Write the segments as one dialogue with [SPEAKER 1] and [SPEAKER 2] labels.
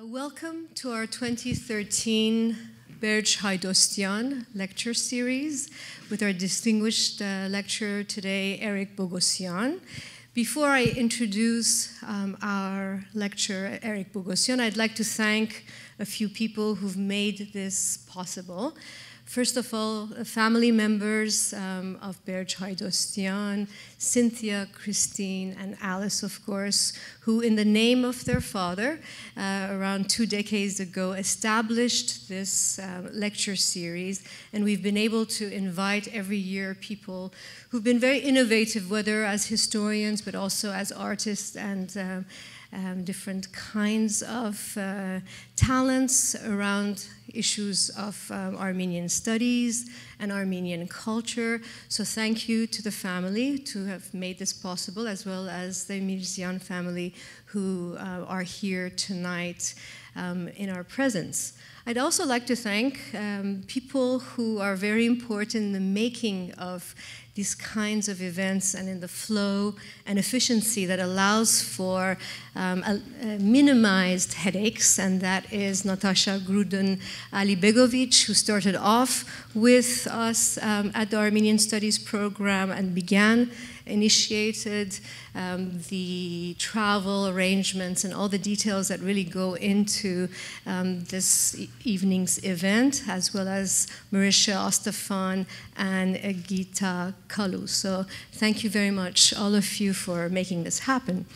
[SPEAKER 1] Welcome to our 2013 Berj Haidostian lecture series with our distinguished lecturer today, Eric Bogosian. Before I introduce our lecturer, Eric Bogosian, I'd like to thank a few people who've made this possible. First of all, family members of Berj Haidostian, Cynthia, Christine, and Alice, of course, who in the name of their father, around 2 decades ago, established this lecture series. And we've been able to invite every year people who've been very innovative, whether as historians, but also as artists and different kinds of talents around issues of Armenian studies and Armenian culture. So thank you to the family to have made this possible, as well as the Mirzian family who are here tonight in our presence. I'd also like to thank people who are very important in the making of these kinds of events and in the flow and efficiency that allows for minimized headaches, and that is Natasha Gruden Alibegovic, who started off with us at the Armenian Studies program and initiated the travel arrangements and all the details that really go into this evening's event, as well as Marisha Ostafan and Gita Kalu. So thank you very much, all of you, for making this happen.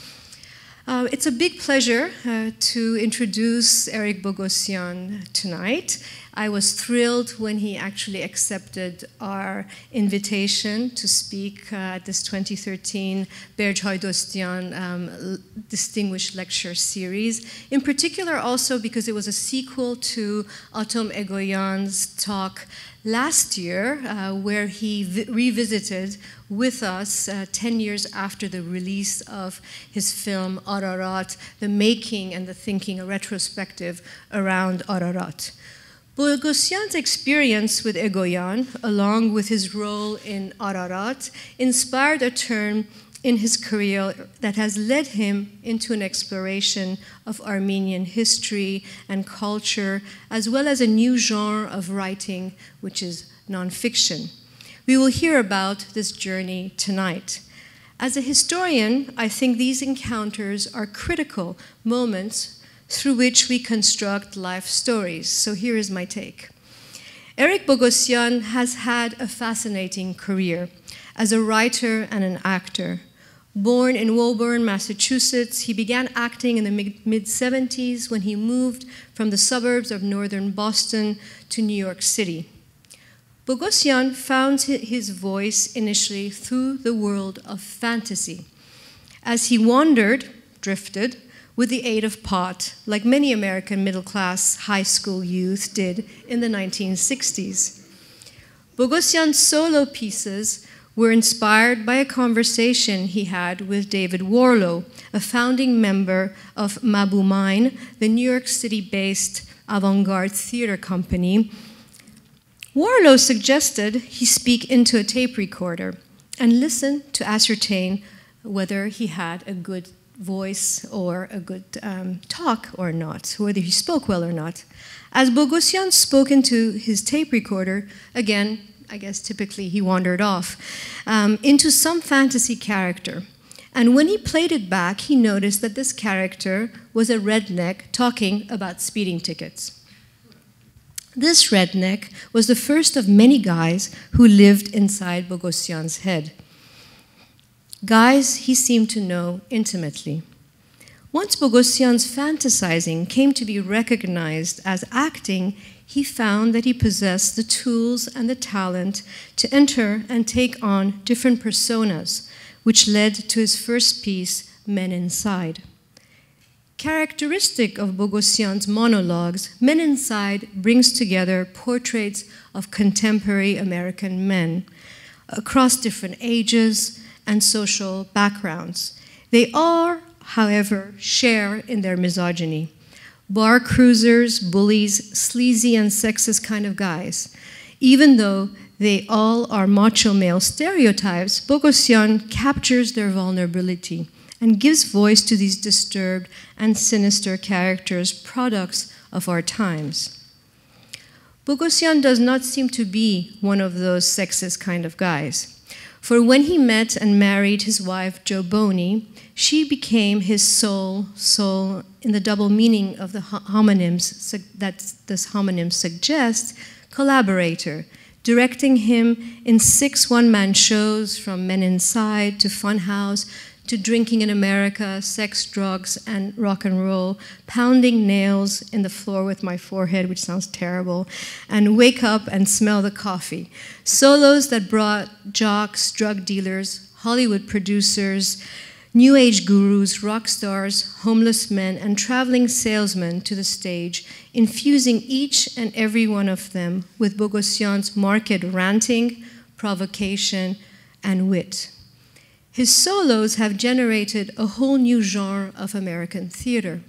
[SPEAKER 1] It's a big pleasure to introduce Eric Bogosian tonight. I was thrilled when he actually accepted our invitation to speak at this 2013 Berj Haidostian Distinguished Lecture Series, in particular also because it was a sequel to Atom Egoyan's talk last year, where he revisited with us 10 years after the release of his film Ararat, the making and the thinking, a retrospective around Ararat. Bogosian's experience with Egoyan, along with his role in Ararat, inspired a turn in his career that has led him into an exploration of Armenian history and culture, as well as a new genre of writing, which is nonfiction. We will hear about this journey tonight. As a historian, I think these encounters are critical moments through which we construct life stories. So here is my take. Eric Bogosian has had a fascinating career as a writer and an actor. Born in Woburn, Massachusetts, he began acting in the mid-70s when he moved from the suburbs of northern Boston to New York City. Bogosian found his voice initially through the world of fantasy. As he wandered, drifted, with the aid of pot, like many American middle-class high school youth did in the 1960s. Bogosian's solo pieces were inspired by a conversation he had with David Warlow, a founding member of Mabu Mine, the New York City-based avant-garde theater company. Warlow suggested he speak into a tape recorder and listen to ascertain whether he had a good voice or a good talk or not, whether he spoke well or not. As Bogosian spoke into his tape recorder, again, I guess typically he wandered off, into some fantasy character. And when he played it back, he noticed that this character was a redneck talking about speeding tickets. This redneck was the first of many guys who lived inside Bogosian's head. Guys he seemed to know intimately. Once Bogosian's fantasizing came to be recognized as acting, he found that he possessed the tools and the talent to enter and take on different personas, which led to his first piece, Men Inside. Characteristic of Bogosian's monologues, Men Inside brings together portraits of contemporary American men across different ages and social backgrounds. They all, however, share in their misogyny. Bar cruisers, bullies, sleazy and sexist kind of guys. Even though they all are macho male stereotypes, Bogosian captures their vulnerability and gives voice to these disturbed and sinister characters, products of our times. Bogosian does not seem to be one of those sexist kind of guys. For when he met and married his wife, Jo Boney, she became his soul in the double meaning of the homonyms that this homonym suggests, collaborator, directing him in 6 one-man shows from Men Inside to Funhouse to Drinking in America, Sex, Drugs, and Rock and Roll, Pounding Nails in the Floor with My Forehead, which sounds terrible, and Wake Up and Smell the Coffee. Solos that brought jocks, drug dealers, Hollywood producers, New Age gurus, rock stars, homeless men, and traveling salesmen to the stage, infusing each and every one of them with Bogosian's marked ranting, provocation, and wit. His solos have generated a whole new genre of American theater.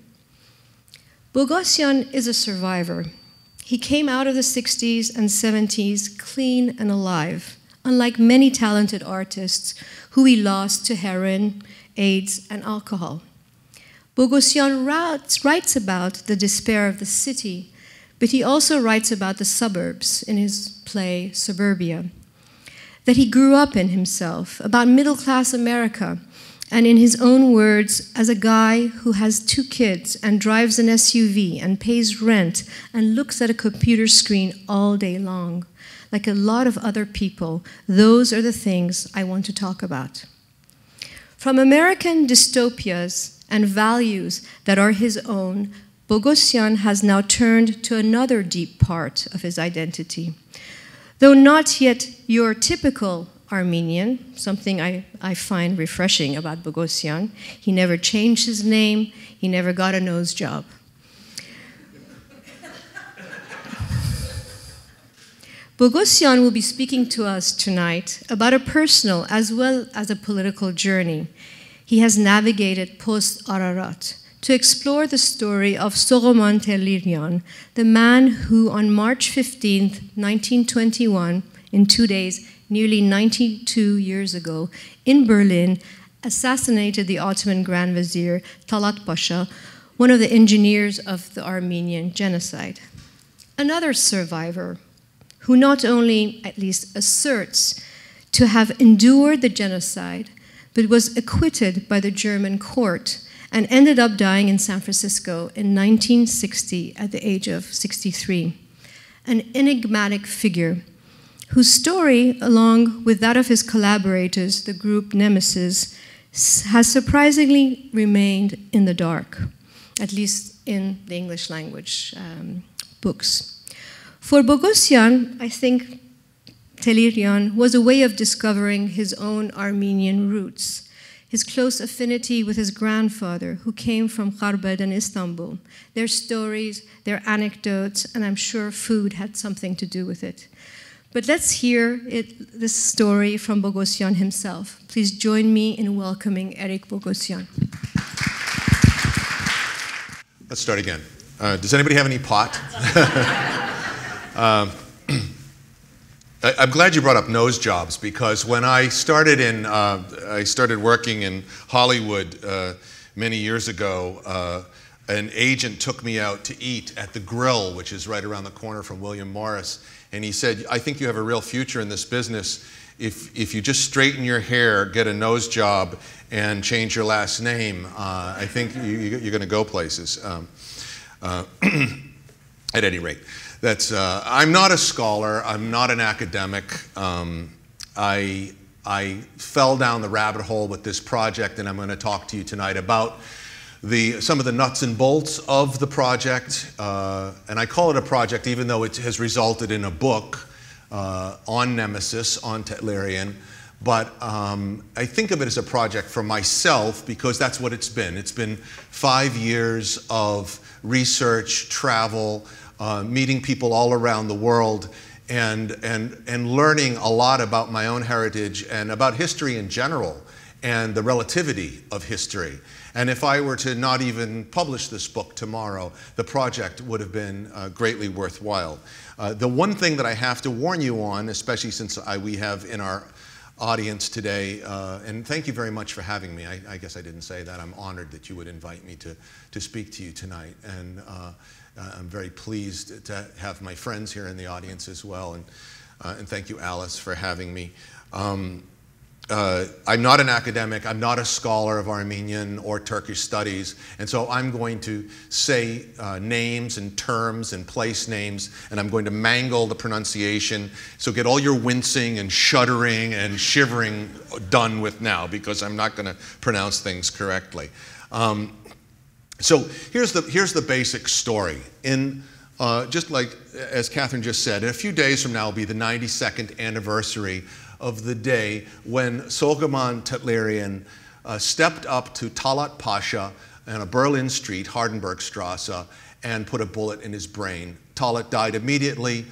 [SPEAKER 1] Bogosian is a survivor. He came out of the 60s and 70s clean and alive, unlike many talented artists who we lost to heroin, AIDS, and alcohol. Bogosian writes about the despair of the city, but he also writes about the suburbs in his play Suburbia, that he grew up in himself, about middle-class America, and in his own words, as a guy who has 2 kids and drives an SUV and pays rent and looks at a computer screen all day long. Like a lot of other people, those are the things I want to talk about. From American dystopias and values that are his own, Bogosian has now turned to another deep part of his identity. Though not yet your typical Armenian, something I find refreshing about Bogosian, he never changed his name, he never got a nose job. Bogosian will be speaking to us tonight about a personal as well as a political journey he has navigated post-Ararat to explore the story of Soroman Tehlirian, the man who on March 15, 1921, in 2 days, nearly 92 years ago, in Berlin, assassinated the Ottoman Grand Vizier Talat Pasha, one of the engineers of the Armenian genocide. Another survivor who not only, at least asserts, to have endured the genocide, but was acquitted by the German court and ended up dying in San Francisco in 1960 at the age of 63. An enigmatic figure whose story, along with that of his collaborators, the group Nemesis, has surprisingly remained in the dark, at least in the English language books. For Bogosian, I think Tehlirian was a way of discovering his own Armenian roots, his close affinity with his grandfather, who came from Kharbad and Istanbul, their stories, their anecdotes, and I'm sure food had something to do with it. But let's hear this story from Bogosian himself. Please join me in welcoming Eric Bogosian.
[SPEAKER 2] Let's start again. Does anybody have any pot? I'm glad you brought up nose jobs, because when I started working in Hollywood many years ago, an agent took me out to eat at the Grill, which is right around the corner from William Morris, and he said, "I think you have a real future in this business if you just straighten your hair, get a nose job, and change your last name. I think you're going to go places." At any rate. I'm not a scholar, I'm not an academic. I fell down the rabbit hole with this project, and I'm going to talk to you tonight about some of the nuts and bolts of the project. And I call it a project even though it has resulted in a book on Nemesis, on Tehlirian. But I think of it as a project for myself because that's what it's been. It's been 5 years of research, travel, meeting people all around the world, and learning a lot about my own heritage and about history in general and the relativity of history. And if I were to not even publish this book tomorrow, the project would have been greatly worthwhile. The one thing that I have to warn you on, especially since we have in our audience today, and thank you very much for having me. I guess I didn't say that. I'm honored that you would invite me to speak to you tonight, and I'm very pleased to have my friends here in the audience as well, and thank you, Alice, for having me. I'm not an academic, I'm not a scholar of Armenian or Turkish studies, and so I'm going to say names and terms and place names, and I'm going to mangle the pronunciation, so get all your wincing and shuddering and shivering done with now, because I'm not going to pronounce things correctly. So here's the basic story. Just like as Catherine just said, in a few days from now will be the 92nd anniversary of the day when Soghomon Tetlerian stepped up to Talat Pasha on a Berlin street, Hardenbergstrasse, and put a bullet in his brain. Talat died immediately.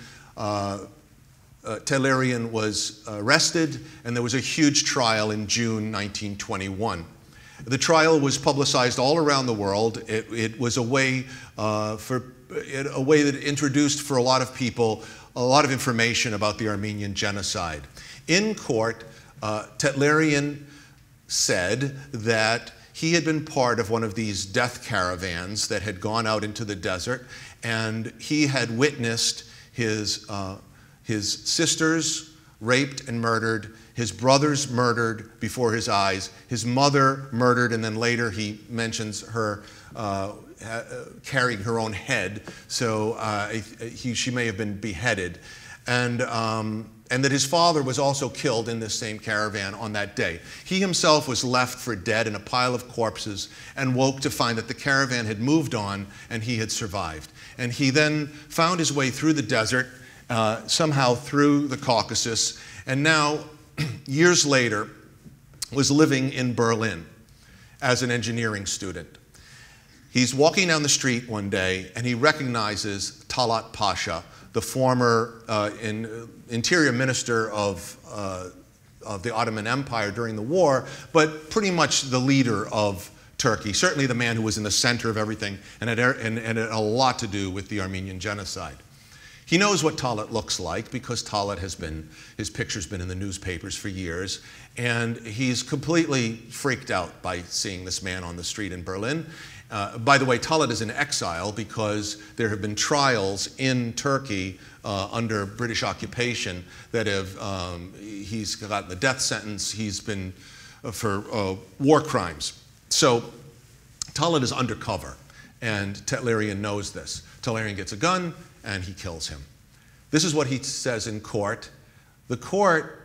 [SPEAKER 2] Tetlerian was arrested, and there was a huge trial in June 1921. The trial was publicized all around the world. It was a way that introduced for a lot of people a lot of information about the Armenian genocide. In court, Tetlerian said that he had been part of one of these death caravans that had gone out into the desert, and he had witnessed his sisters raped and murdered, his brothers murdered before his eyes, his mother murdered, and then later he mentions her carrying her own head, so she may have been beheaded, and that his father was also killed in this same caravan on that day. He himself was left for dead in a pile of corpses and woke to find that the caravan had moved on and he had survived. And he then found his way through the desert, somehow through the Caucasus, and now, years later, was living in Berlin as an engineering student. He's walking down the street one day and he recognizes Talat Pasha, the former interior minister of the Ottoman Empire during the war, but pretty much the leader of Turkey, certainly the man who was in the center of everything and had a lot to do with the Armenian genocide. He knows what Talat looks like because Talat his picture's been in the newspapers for years, and he's completely freaked out by seeing this man on the street in Berlin. By the way, Talat is in exile because there have been trials in Turkey under British occupation that he's gotten the death sentence, he's been for war crimes. So Talat is undercover, and Tetlerian knows this. Tetlerian gets a gun, and he kills him. This is what he says in court. The court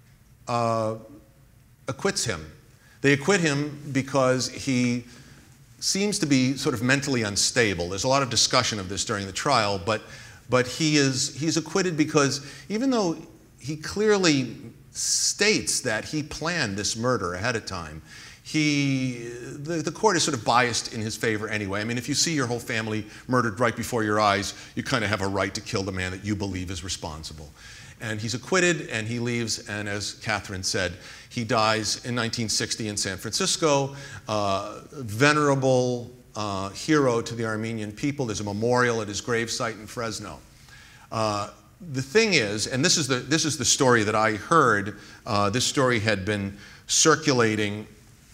[SPEAKER 2] acquits him. They acquit him because he seems to be sort of mentally unstable. There's a lot of discussion of this during the trial, but he's acquitted because even though he clearly states that he planned this murder ahead of time, the court is sort of biased in his favor anyway. I mean, if you see your whole family murdered right before your eyes, you kind of have a right to kill the man that you believe is responsible. And he's acquitted, and he leaves, and as Catherine said, he dies in 1960 in San Francisco, venerable hero to the Armenian people. There's a memorial at his gravesite in Fresno. The thing is, and this is the story that I heard, this story had been circulating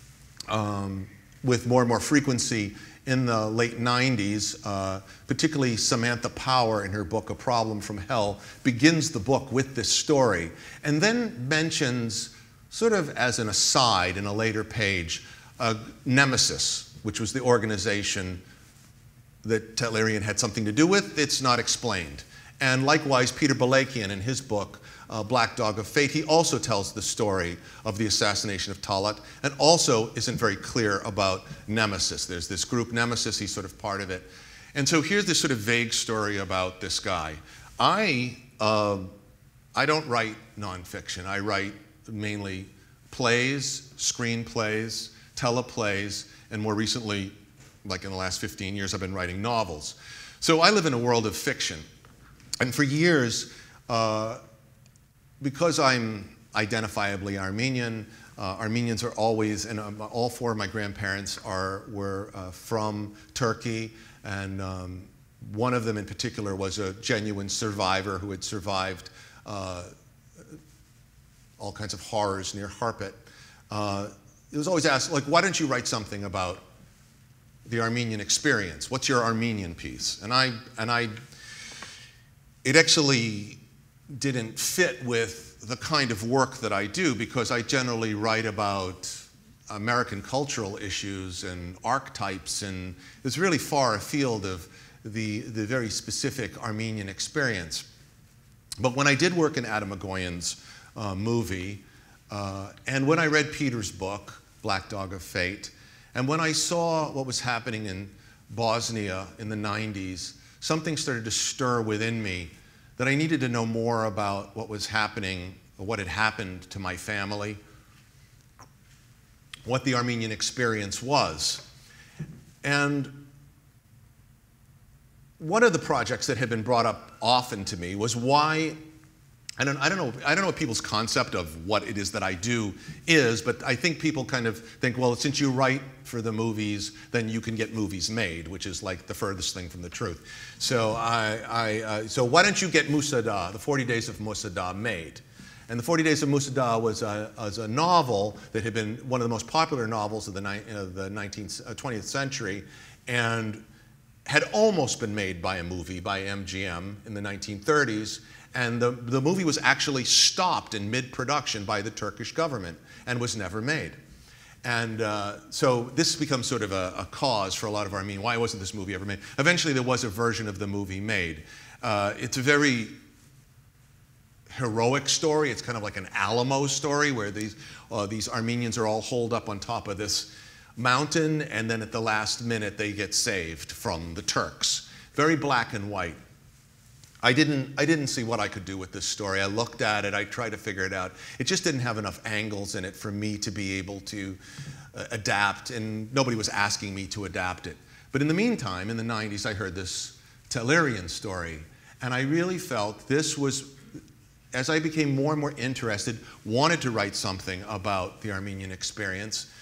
[SPEAKER 2] with more and more frequency in the late 90s, particularly Samantha Power in her book, A Problem from Hell, begins the book with this story, and then mentions, sort of as an aside in a later page, Nemesis, which was the organization that Tetlerian had something to do with. It's not explained. And likewise, Peter Balakian in his book, Black Dog of Fate, he also tells the story of the assassination of Talat, and also isn't very clear about Nemesis. There's this group Nemesis, he's sort of part of it. And so here's this sort of vague story about this guy. I don't write nonfiction. I write mainly plays, screenplays, teleplays, and more recently, like in the last 15 years, I've been writing novels. So I live in a world of fiction. And for years, because I'm identifiably Armenian, Armenians are always, and all four of my grandparents were from Turkey, and one of them in particular was a genuine survivor who had survived all kinds of horrors near Harput, it was always asked, like, why don't you write something about the Armenian experience? What's your Armenian piece? It actually didn't fit with the kind of work that I do, because I generally write about American cultural issues and archetypes, and it's really far afield of the very specific Armenian experience. But when I did work in Adam Agoyan's movie, and when I read Peter's book, Black Dog of Fate, and when I saw what was happening in Bosnia in the 90s, something started to stir within me that I needed to know more about what was happening, or what had happened to my family, what the Armenian experience was. And one of the projects that had been brought up often to me was why, I don't know what people's concept of what it is that I do is, but I think people kind of think, well, since you write for the movies, then you can get movies made, which is like the furthest thing from the truth. So so why don't you get Musa Dagh, the 40 Days of Musa Dagh, made? And the 40 Days of Musa Dagh was a novel that had been one of the most popular novels of the 20th century, and had almost been made by a movie by MGM in the 1930s. And the movie was actually stopped in mid-production by the Turkish government and was never made. And so this becomes sort of a cause for a lot of Armenians. Why wasn't this movie ever made? Eventually there was a version of the movie made. It's a very heroic story. It's kind of like an Alamo story where these Armenians are all holed up on top of this mountain, and then at the last minute they get saved from the Turks. Very black and white. I didn't see what I could do with this story. I looked at it, I tried to figure it out. It just didn't have enough angles in it for me to be able to adapt, and nobody was asking me to adapt it. But in the meantime, in the 90s, I heard this Tehlirian story, and I really felt this was, as I became more and more interested, wanted to write something about the Armenian experience,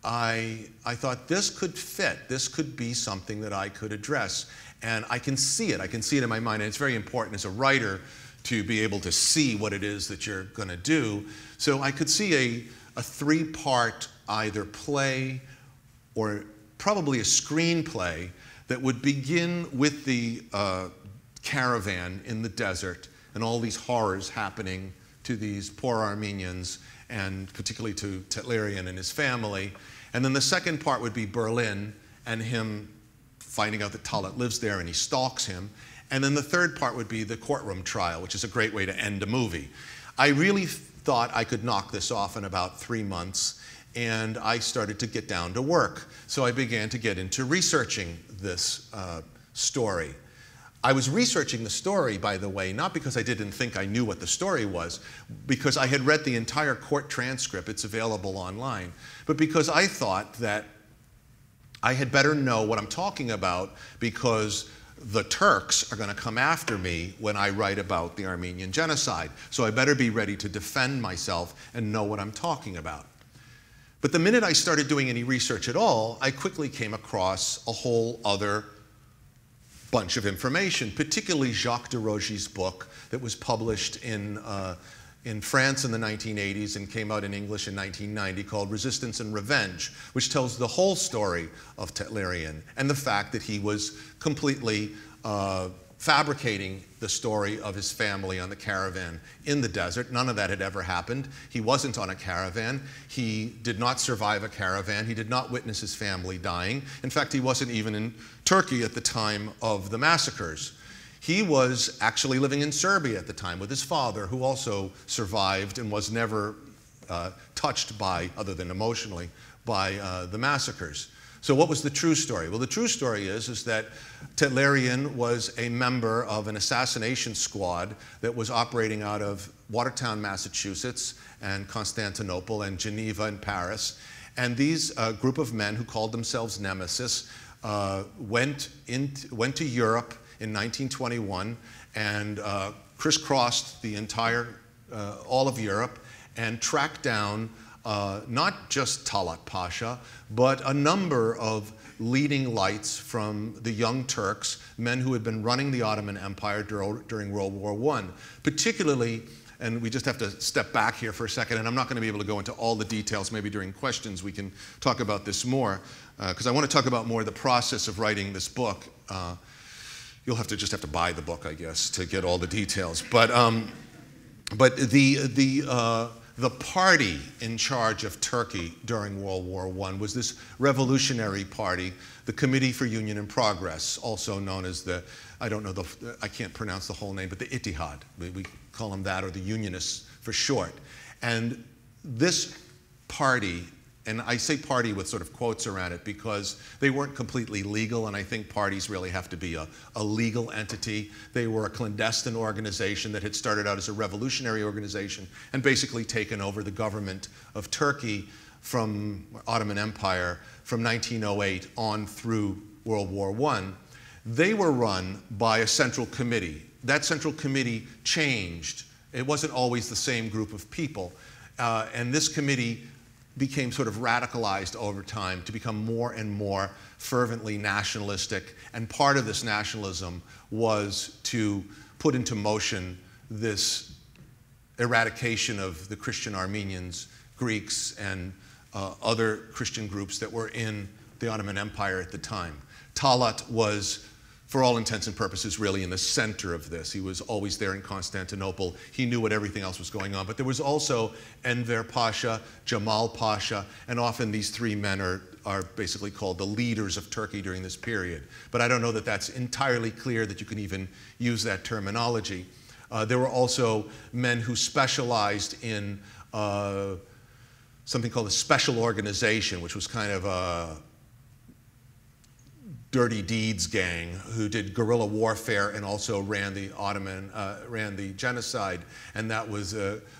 [SPEAKER 2] I thought this could fit. This could be something that I could address. And I can see it. I can see it in my mind. And it's very important as a writer to be able to see what it is that you're going to do. So I could see a three-part either play or probably a screenplay that would begin with the caravan in the desert and all these horrors happening to these poor Armenians, and particularly to Tehlirian and his family. And then the second part would be Berlin and him finding out that Talat lives there and he stalks him. And then the third part would be the courtroom trial, which is a great way to end a movie. I really thought I could knock this off in about 3 months, and I started to get down to work. So I began to get into researching this story. I was researching the story, by the way, not because I didn't think I knew what the story was, because I had read the entire court transcript. It's available online. But because I thought that I had better know what I'm talking about, because the Turks are going to come after me when I write about the Armenian genocide. So I better be ready to defend myself and know what I'm talking about. But the minute I started doing any research at all, I quickly came across a whole other bunch of information, particularly Jacques de Rogy's book that was published in France in the 1980s and came out in English in 1990, called Resistance and Revenge, which tells the whole story of Tehlirian and the fact that he was completely fabricating the story of his family on the caravan in the desert. None of that had ever happened. He wasn't on a caravan. He did not survive a caravan. He did not witness his family dying. In fact, he wasn't even in Turkey at the time of the massacres. He was actually living in Serbia at the time with his father, who also survived and was never touched by, other than emotionally, by the massacres. So what was the true story? Well, the true story is that Tehlirian was a member of an assassination squad that was operating out of Watertown, Massachusetts, and Constantinople, and Geneva and Paris. And these group of men who called themselves Nemesis went to Europe in 1921 and crisscrossed the entire, all of Europe, and tracked down not just Talat Pasha, but a number of leading lights from the Young Turks, men who had been running the Ottoman Empire during World War I, particularly and we just have to step back here for a second, and I'm not going to be able to go into all the details. Maybe during questions we can talk about this more, because I want to talk about more the process of writing this book. You'll just have to buy the book, I guess, to get all the details. But the party in charge of Turkey during World War I was this revolutionary party, the Committee for Union and Progress, also known as the, I can't pronounce the whole name, but the Ittihad. We call them that, or the Unionists for short. And this party, and I say party with sort of quotes around it because they weren't completely legal, and I think parties really have to be a legal entity. They were a clandestine organization that had started out as a revolutionary organization and basically taken over the government of Turkey from Ottoman Empire from 1908 on through World War I. They were run by a central committee. That central committee changed. It wasn't always the same group of people, and this committee became sort of radicalized over time to become more and more fervently nationalistic. And part of this nationalism was to put into motion this eradication of the Christian Armenians, Greeks, and other Christian groups that were in the Ottoman Empire at the time. Talat was, for all intents and purposes, really in the center of this. He was always there in Constantinople. He knew what everything else was going on. But there was also Enver Pasha, Jamal Pasha, and often these three men are basically called the leaders of Turkey during this period. But I don't know that that's entirely clear that you can even use that terminology. There were also men who specialized in something called a special organization, which was kind of a dirty deeds gang who did guerrilla warfare and also ran the genocide, and that was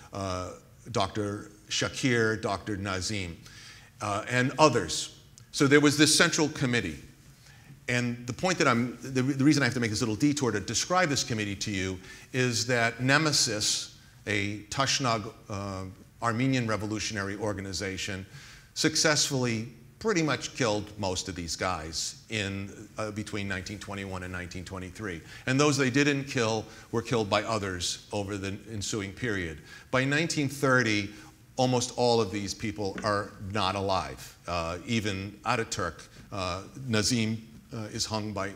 [SPEAKER 2] Dr. Shakir, Dr. Nazim, and others. So there was this central committee, and the point that the reason I have to make this little detour to describe this committee to you is that Nemesis, a Tashnag Armenian revolutionary organization, successfully pretty much killed most of these guys in between 1921 and 1923. And those they didn't kill were killed by others over the ensuing period. By 1930, almost all of these people are not alive. Even Ataturk, Nazim is hanged by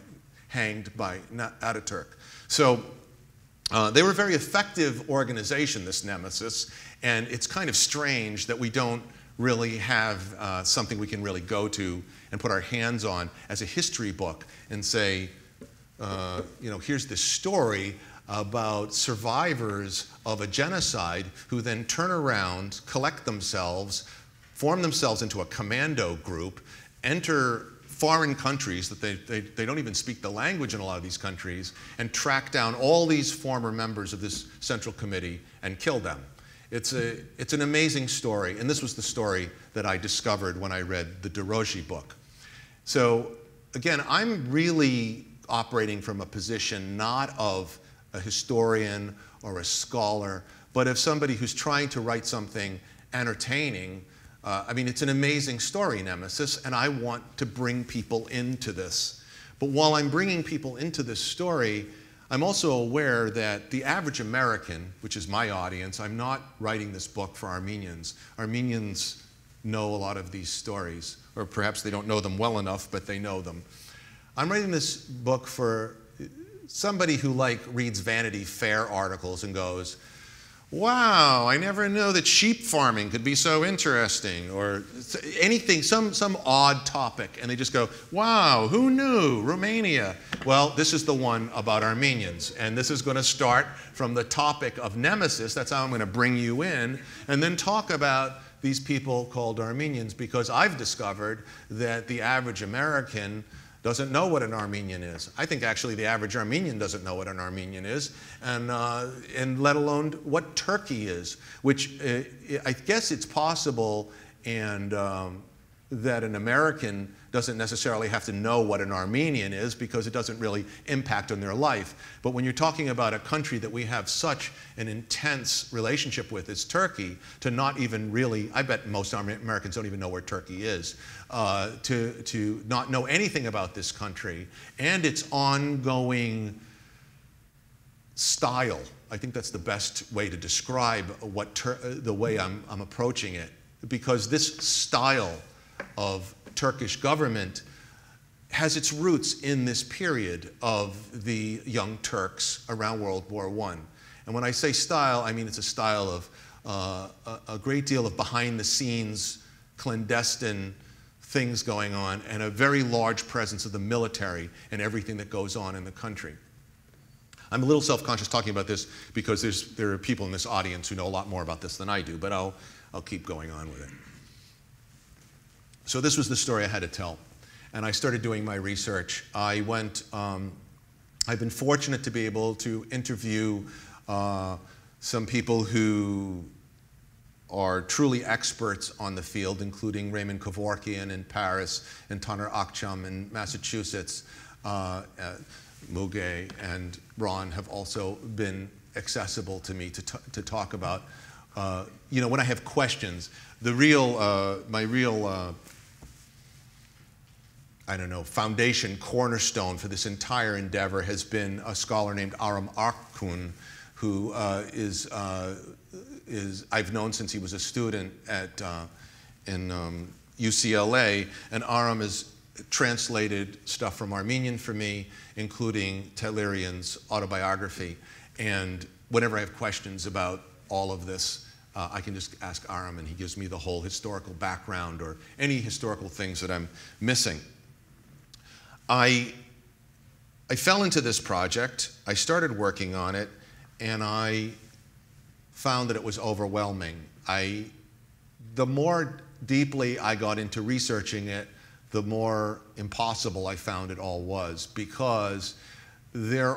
[SPEAKER 2] Ataturk. So they were a very effective organization, this Nemesis, and it's kind of strange that we don't really have something we can really go to and put our hands on as a history book and say, here's this story about survivors of a genocide who then turn around, collect themselves, form themselves into a commando group, enter foreign countries that they don't even speak the language in a lot of these countries, and track down all these former members of this central committee and kill them. It's an amazing story, and this was the story that I discovered when I read the Deroji book. So again, I'm really operating from a position not of a historian or a scholar, but of somebody who's trying to write something entertaining. I mean, it's an amazing story, Nemesis, and I want to bring people into this. But while I'm bringing people into this story, I'm also aware that the average American, which is my audience, I'm not writing this book for Armenians. Armenians know a lot of these stories, or perhaps they don't know them well enough, but they know them. I'm writing this book for somebody who reads Vanity Fair articles and goes, wow, I never knew that sheep farming could be so interesting, or anything, some odd topic, and they just go, wow, who knew, Romania? Well, this is the one about Armenians, and this is going to start from the topic of Nemesis. That's how I'm going to bring you in, and then talk about these people called Armenians, because I've discovered that the average American doesn't know what an Armenian is. I think actually the average Armenian doesn't know what an Armenian is, and let alone what Turkey is, which I guess it's possible that an American doesn't necessarily have to know what an Armenian is because it doesn't really impact on their life. But when you're talking about a country that we have such an intense relationship with as Turkey, to not even really, I bet most Americans don't even know where Turkey is, to not know anything about this country and its ongoing style I think that's the best way to describe the way I'm approaching it, because this style of Turkish government has its roots in this period of the Young Turks around World War I. And when I say style, I mean it's a style of a great deal of behind-the-scenes, clandestine things going on, and a very large presence of the military and everything that goes on in the country. I'm a little self-conscious talking about this because there are people in this audience who know a lot more about this than I do, but I'll keep going on with it. So this was the story I had to tell, and I started doing my research. I've been fortunate to be able to interview some people who are truly experts on the field, including Raymond Kevorkian in Paris and Taner Akçam in Massachusetts. Muge and Ron have also been accessible to me to talk about. When I have questions, my real foundation, cornerstone for this entire endeavor has been a scholar named Aram Akun, who I've known since he was a student in UCLA, and Aram has translated stuff from Armenian for me, including Tehlirian's autobiography. And whenever I have questions about all of this, I can just ask Aram, and he gives me the whole historical background or any historical things that I'm missing. I fell into this project. I started working on it, and I found that it was overwhelming. The more deeply I got into researching it, the more impossible I found it all was, because there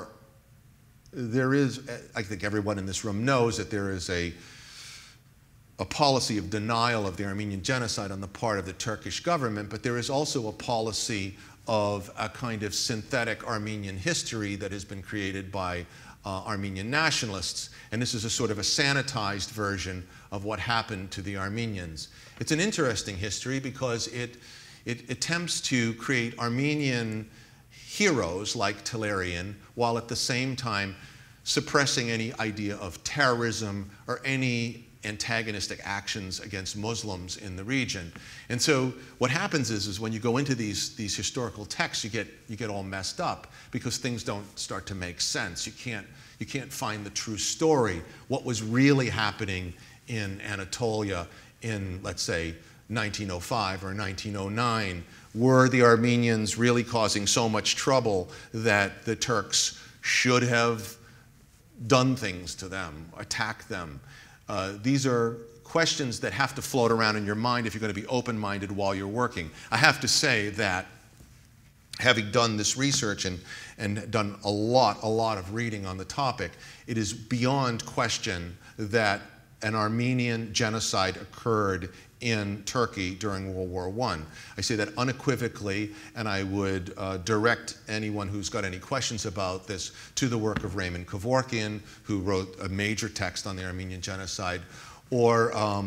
[SPEAKER 2] is, I think everyone in this room knows that there is a policy of denial of the Armenian genocide on the part of the Turkish government, but there is also a policy of a kind of synthetic Armenian history that has been created by Armenian nationalists. And this is a sort of a sanitized version of what happened to the Armenians. It's an interesting history because it attempts to create Armenian heroes like Tehlirian, while at the same time suppressing any idea of terrorism or any antagonistic actions against Muslims in the region. And so what happens is when you go into these historical texts, you get all messed up because things don't start to make sense. You can't find the true story, what was really happening in Anatolia in, let's say, 1905 or 1909. Were the Armenians really causing so much trouble that the Turks should have done things to them, attacked them? These are questions that have to float around in your mind if you're going to be open-minded while you're working. I have to say that having done this research and done a lot of reading on the topic, it is beyond question that an Armenian genocide occurred in Turkey during World War I. I say that unequivocally, and I would direct anyone who's got any questions about this to the work of Raymond Kevorkian, who wrote a major text on the Armenian genocide, or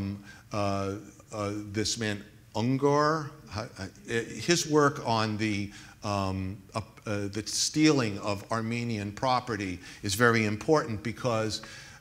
[SPEAKER 2] this man Ungar. His work on the stealing of Armenian property is very important because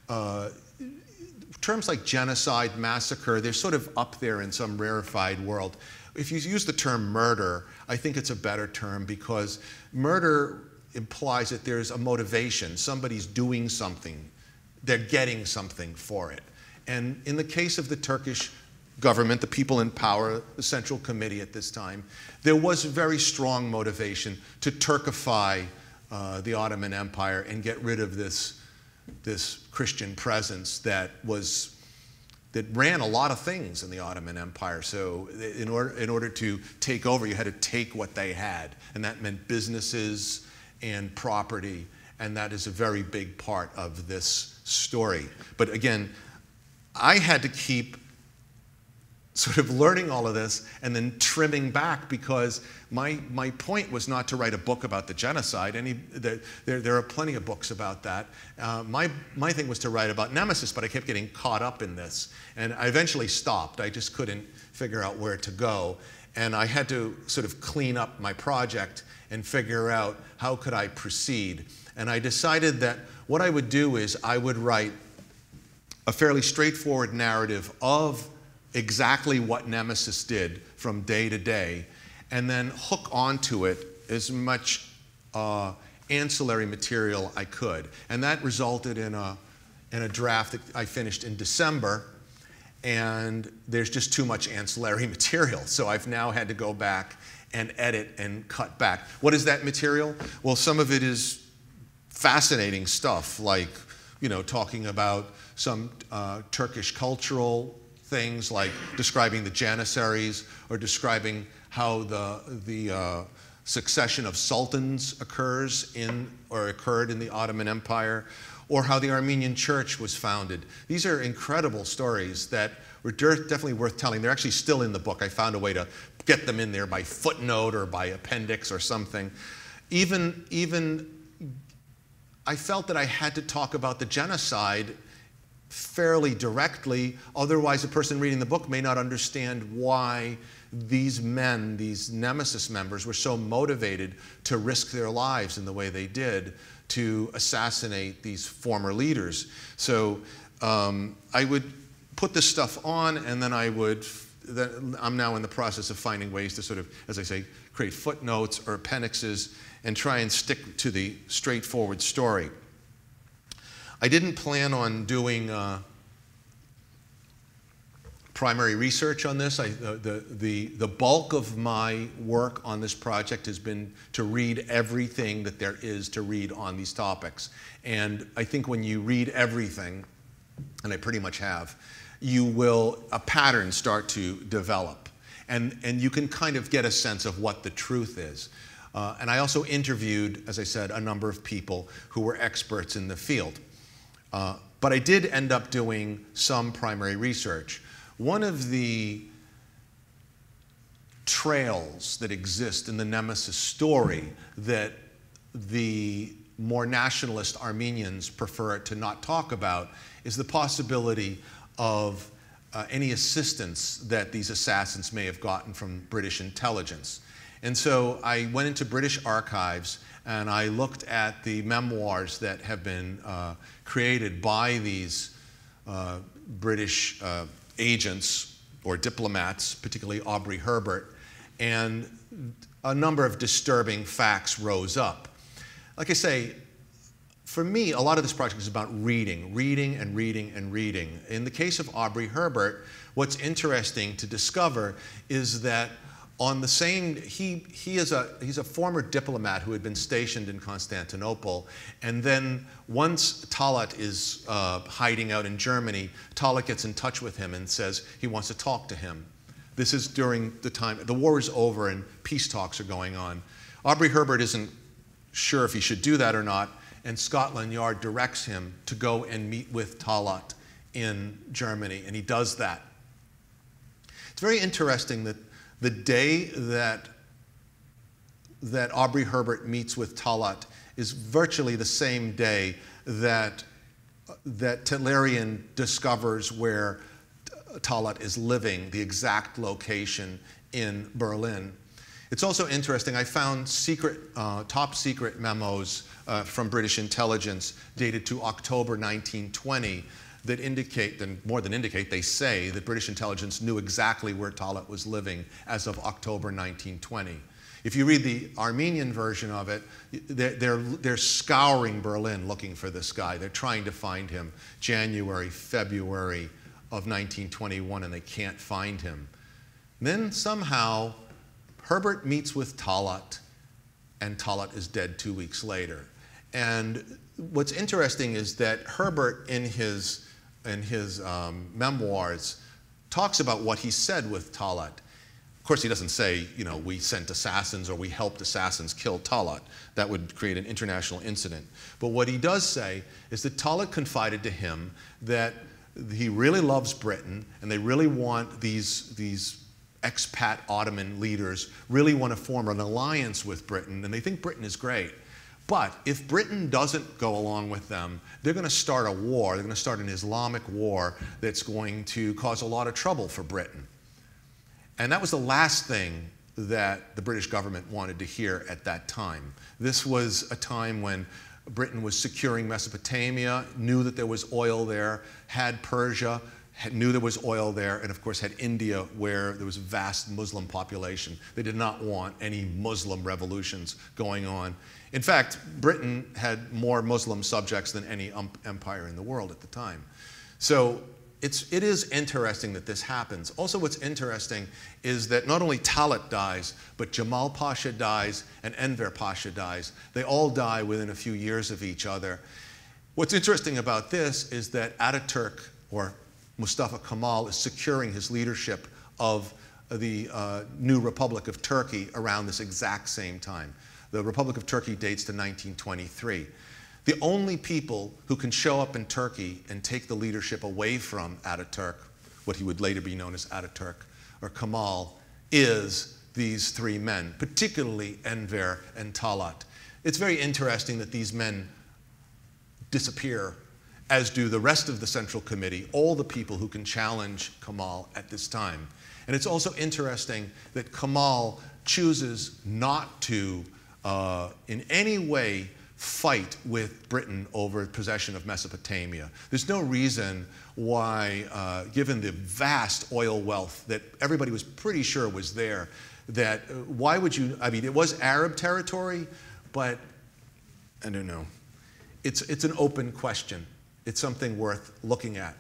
[SPEAKER 2] terms like genocide, massacre, they're sort of up there in some rarefied world. If you use the term murder, I think it's a better term because murder implies that there's a motivation. Somebody's doing something. They're getting something for it. And in the case of the Turkish government, the people in power, the Central Committee at this time, there was very strong motivation to Turkify the Ottoman Empire and get rid of this Christian presence that ran a lot of things in the Ottoman Empire. So in order to take over, you had to take what they had, and that meant businesses and property, and that is a very big part of this story. But again, I had to keep sort of learning all of this and then trimming back because my point was not to write a book about the genocide. There are plenty of books about that. My thing was to write about Nemesis, but I kept getting caught up in this. And I eventually stopped. I just couldn't figure out where to go. and I had to sort of clean up my project and figure out how could I proceed. And I decided that what I would do is I would write a fairly straightforward narrative of exactly what Nemesis did from day to day, and then hook onto it as much ancillary material I could. And that resulted in a draft that I finished in December, and there's just too much ancillary material. So I've now had to go back and edit and cut back. What is that material? Well, some of it is fascinating stuff, like, you know, talking about some Turkish cultural things, like describing the Janissaries, or describing how the succession of sultans occurred in the Ottoman Empire, or how the Armenian Church was founded. These are incredible stories that were definitely worth telling. They're actually still in the book. I found a way to get them in there by footnote or by appendix or something. Even I felt that I had to talk about the genocide fairly directly, otherwise a person reading the book may not understand why these men, these Nemesis members, were so motivated to risk their lives in the way they did to assassinate these former leaders. So I would put this stuff on, and then I'm now in the process of finding ways to sort of, as I say, create footnotes or appendixes and try and stick to the straightforward story. I didn't plan on doing primary research on this. The bulk of my work on this project has been to read everything that there is to read on these topics. And I think when you read everything, and I pretty much have, a pattern start to develop. And you can kind of get a sense of what the truth is. And I also interviewed, as I said, a number of people who were experts in the field. But I did end up doing some primary research. One of the trails that exist in the Nemesis story that the more nationalist Armenians prefer to not talk about is the possibility of any assistance that these assassins may have gotten from British intelligence. And so I went into British archives and I looked at the memoirs that have been created by these British agents or diplomats, particularly Aubrey Herbert, and a number of disturbing facts rose up. Like I say, for me, a lot of this project is about reading and reading and reading. In the case of Aubrey Herbert, what's interesting to discover is that on the same, he's a former diplomat who had been stationed in Constantinople, and then once Talat is hiding out in Germany, Talat gets in touch with him and says he wants to talk to him. This is during the time, the war is over and peace talks are going on. Aubrey Herbert isn't sure if he should do that or not, and Scotland Yard directs him to go and meet with Talat in Germany, and he does that. It's very interesting that the day that Aubrey Herbert meets with Talat is virtually the same day that Tellerian discovers where Talat is living, the exact location in Berlin. It's also interesting, I found top secret memos from British intelligence dated to October 1920 that indicate, and more than indicate, they say that British intelligence knew exactly where Talat was living as of October 1920. If you read the Armenian version of it, they're scouring Berlin looking for this guy. They're trying to find him January, February of 1921, and they can't find him. Then somehow, Herbert meets with Talat, and Talat is dead 2 weeks later. And what's interesting is that Herbert, in his memoirs, talks about what he said with Talat. Of course, he doesn't say, you know, we sent assassins or we helped assassins kill Talat. That would create an international incident. But what he does say is that Talat confided to him that he really loves Britain, and they really want these expat Ottoman leaders really want to form an alliance with Britain, and they think Britain is great. But if Britain doesn't go along with them, they're going to start a war. They're going to start an Islamic war that's going to cause a lot of trouble for Britain. And that was the last thing that the British government wanted to hear at that time. This was a time when Britain was securing Mesopotamia, knew that there was oil there, had Persia, knew there was oil there, and of course had India, where there was a vast Muslim population. They did not want any Muslim revolutions going on. In fact, Britain had more Muslim subjects than any empire in the world at the time. So it is interesting that this happens. Also, what's interesting is that not only Talat dies, but Jamal Pasha dies and Enver Pasha dies. They all die within a few years of each other. What's interesting about this is that Ataturk, or Mustafa Kemal, is securing his leadership of the new Republic of Turkey around this exact same time. The Republic of Turkey dates to 1923. The only people who can show up in Turkey and take the leadership away from Ataturk, what he would later be known as Ataturk, or Kemal, is these three men, particularly Enver and Talat. It's very interesting that these men disappear, as do the rest of the Central Committee, all the people who can challenge Kemal at this time. And it's also interesting that Kemal chooses not to, in any way, fight with Britain over possession of Mesopotamia. There's no reason why, given the vast oil wealth that everybody was pretty sure was there, that why would you, I mean, it was Arab territory, but I don't know. It's an open question. It's something worth looking at.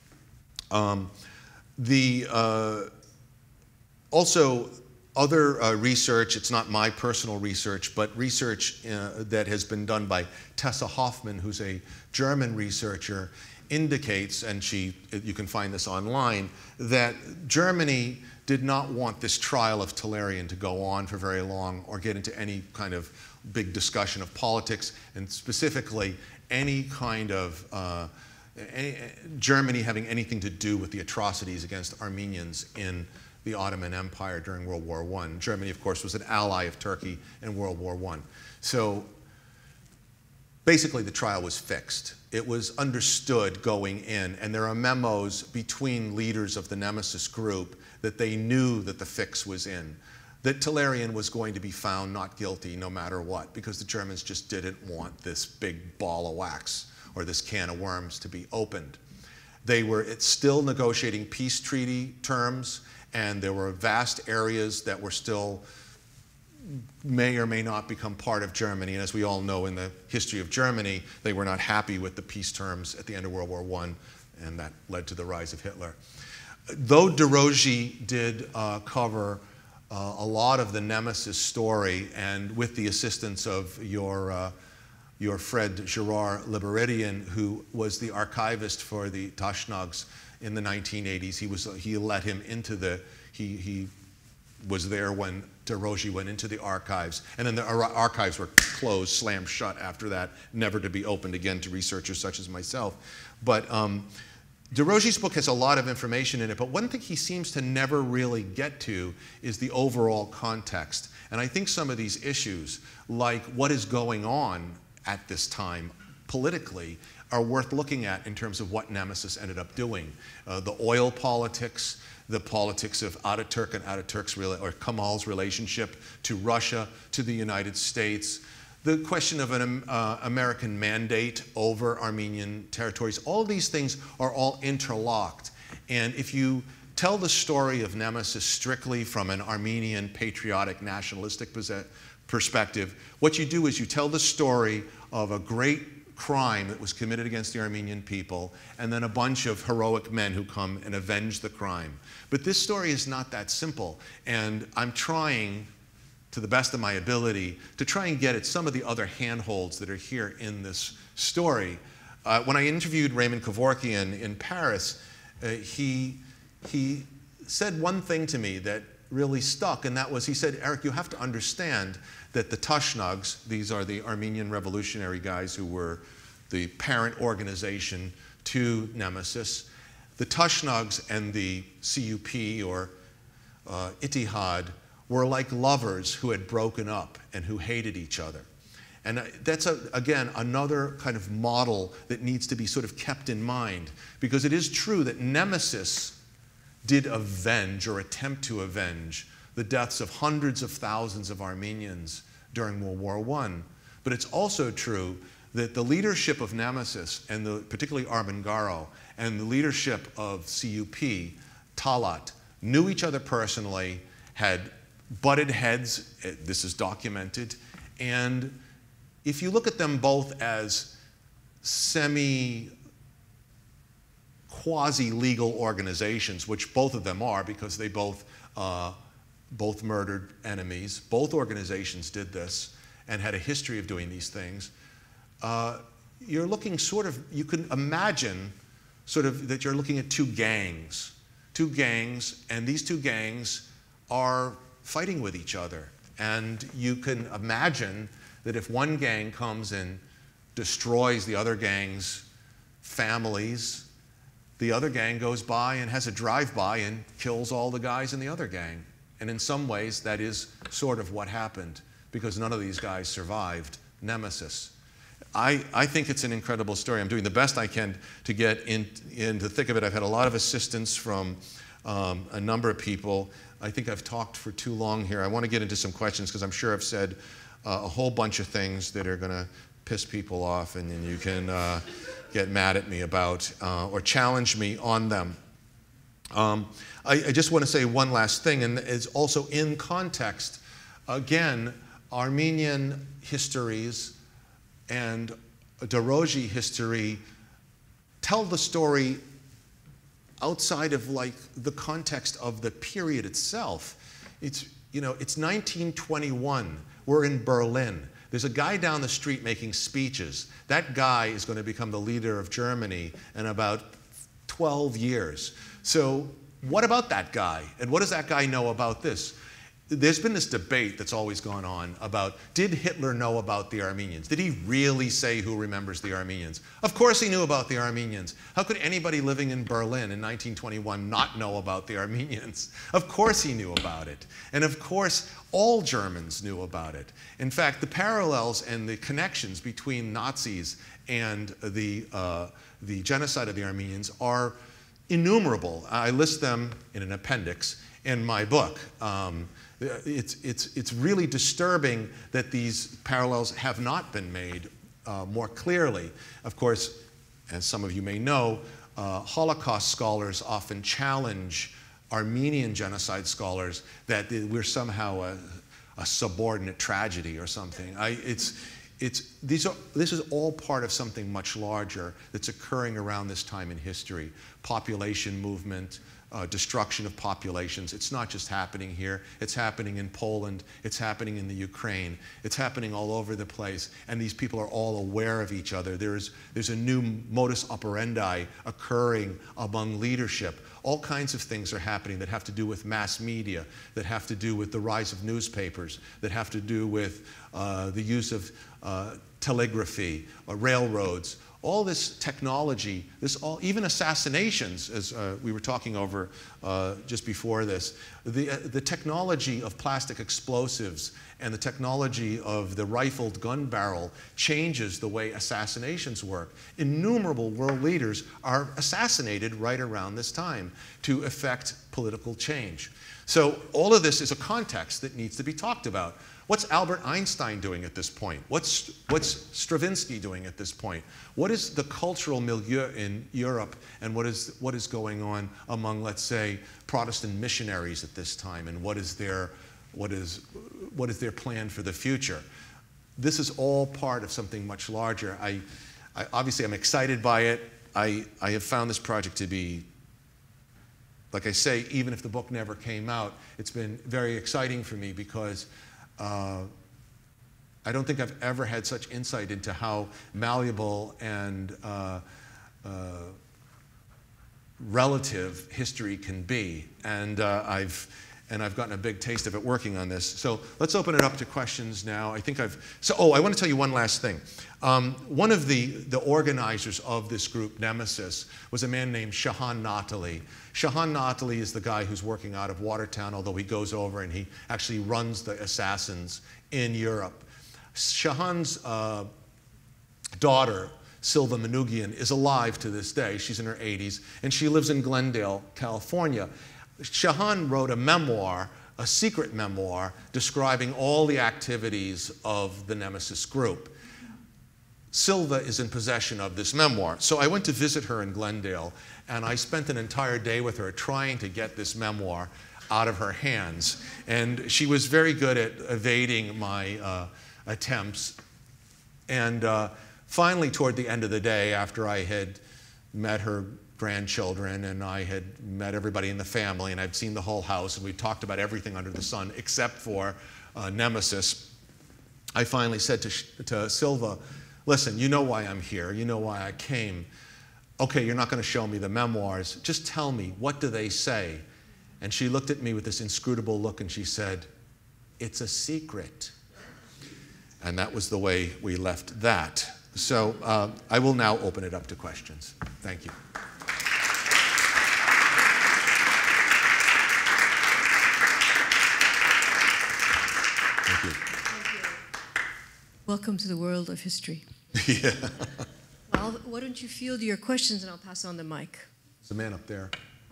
[SPEAKER 2] Also, other research, it's not my personal research, but research that has been done by Tessa Hoffmann, who's a German researcher, indicates, and you can find this online, that Germany did not want this trial of Talleyrand to go on for very long or get into any kind of big discussion of politics, and specifically any kind of Germany having anything to do with the atrocities against Armenians in the Ottoman Empire during World War I. Germany, of course, was an ally of Turkey in World War I. So basically, the trial was fixed. It was understood going in, and there are memos between leaders of the Nemesis group that they knew that the fix was in, that Talleyrand was going to be found not guilty no matter what, because the Germans just didn't want this big ball of wax or this can of worms to be opened. They were still negotiating peace treaty terms, and there were vast areas that were still may or may not become part of Germany. And as we all know in the history of Germany, they were not happy with the peace terms at the end of World War I, and that led to the rise of Hitler. Though de Rogey did cover a lot of the Nemesis story, and with the assistance of your Fred Gerard Liberidian, who was the archivist for the Tashnags in the 1980s, he let him into he was there when de Rogey went into the archives, and then the archives were closed, slammed shut after that, never to be opened again to researchers such as myself. But de Rogey's book has a lot of information in it, but one thing he seems to never really get to is the overall context. And I think some of these issues, like what is going on at this time politically, are worth looking at in terms of what Nemesis ended up doing. The oil politics, the politics of Ataturk and or Kemal's relationship to Russia, to the United States, the question of an American mandate over Armenian territories. All of these things are all interlocked. And if you tell the story of Nemesis strictly from an Armenian patriotic nationalistic perspective, what you do is you tell the story of a great crime that was committed against the Armenian people, and then a bunch of heroic men who come and avenge the crime. But this story is not that simple, and I'm trying, to the best of my ability, to try and get at some of the other handholds that are here in this story. When I interviewed Raymond Kevorkian in Paris, he said one thing to me that really stuck, and that was, he said, Eric, you have to understand that the Tashnags, these are the Armenian revolutionary guys who were the parent organization to Nemesis, the Tashnags and the CUP, or Ittihad, were like lovers who had broken up and who hated each other. And that's, again, another kind of model that needs to be sort of kept in mind, because it is true that Nemesis did avenge or attempt to avenge the deaths of hundreds of thousands of Armenians during World War I. But it's also true that the leadership of Nemesis, and particularly Armengaro, and the leadership of CUP, Talat, knew each other personally, had butted heads, this is documented, and if you look at them both as quasi-legal organizations, which both of them are because they both murdered enemies, both organizations did this and had a history of doing these things, you're looking sort of, you can imagine sort of that you're looking at two gangs, and these two gangs are fighting with each other. And you can imagine that if one gang comes and destroys the other gang's families, the other gang goes by and has a drive-by and kills all the guys in the other gang. And in some ways, that is sort of what happened, because none of these guys survived Nemesis. I think it's an incredible story. I'm doing the best I can to get in the thick of it. I've had a lot of assistance from a number of people. I think I've talked for too long here. I want to get into some questions because I'm sure I've said a whole bunch of things that are going to piss people off, and then you can get mad at me about or challenge me on them. I just want to say one last thing, and it's also in context. Again, Armenian histories and Doroji history tell the story outside of like the context of the period itself. It's 1921. We're in Berlin. There's a guy down the street making speeches. That guy is going to become the leader of Germany in about 12 years. So what about that guy? And what does that guy know about this? There's been this debate that's always gone on about, did Hitler know about the Armenians? Did he really say who remembers the Armenians? Of course he knew about the Armenians. How could anybody living in Berlin in 1921 not know about the Armenians? Of course he knew about it. And of course, all Germans knew about it. In fact, the parallels and the connections between Nazis and the genocide of the Armenians are innumerable. I list them in an appendix in my book. It's really disturbing that these parallels have not been made more clearly. Of course, as some of you may know, Holocaust scholars often challenge Armenian genocide scholars that we're somehow a subordinate tragedy or something. This is all part of something much larger that's occurring around this time in history. Population movement, destruction of populations. It's not just happening here. It's happening in Poland. It's happening in the Ukraine. It's happening all over the place. And these people are all aware of each other. There's a new modus operandi occurring among leadership. All kinds of things are happening that have to do with mass media, that have to do with the rise of newspapers, that have to do with the use of telegraphy, railroads. All this technology, even assassinations, as we were talking over just before this, the technology of plastic explosives and the technology of the rifled gun barrel changes the way assassinations work. Innumerable world leaders are assassinated right around this time to effect political change. So all of this is a context that needs to be talked about. What's Albert Einstein doing at this point? What's Stravinsky doing at this point? What is the cultural milieu in Europe, and what is going on among, let's say, Protestant missionaries at this time, and what is their plan for the future? This is all part of something much larger. Obviously, I'm excited by it. I have found this project to be, like I say, even if the book never came out, it's been very exciting for me because I don't think I've ever had such insight into how malleable and relative history can be. And I've gotten a big taste of it working on this. So let's open it up to questions now. I want to tell you one last thing. One of the organizers of this group, Nemesis, was a man named Shahan Natali. Shahan Natali is the guy who's working out of Watertown, although he goes over and he actually runs the assassins in Europe. Shahan's daughter Silva Manugian, is alive to this day. She's in her 80s, and she lives in Glendale, California. Shahan wrote a memoir, a secret memoir, describing all the activities of the Nemesis group. Silva is in possession of this memoir. So I went to visit her in Glendale, and I spent an entire day with her trying to get this memoir out of her hands. And she was very good at evading my attempts. And finally, toward the end of the day, after I had met her grandchildren and I had met everybody in the family and I'd seen the whole house and we talked about everything under the sun except for Nemesis, I finally said to Silva, listen, you know why I'm here. You know why I came. Okay, you're not going to show me the memoirs. Just tell me, what do they say? And she looked at me with this inscrutable look and she said, it's a secret. And that was the way we left that. So I will now open it up to questions. Thank you. Thank you.
[SPEAKER 1] Thank you. Welcome to the world of history.
[SPEAKER 2] Yeah.
[SPEAKER 1] Well, why don't you field your questions and I'll pass on the mic.
[SPEAKER 2] There's a man up there.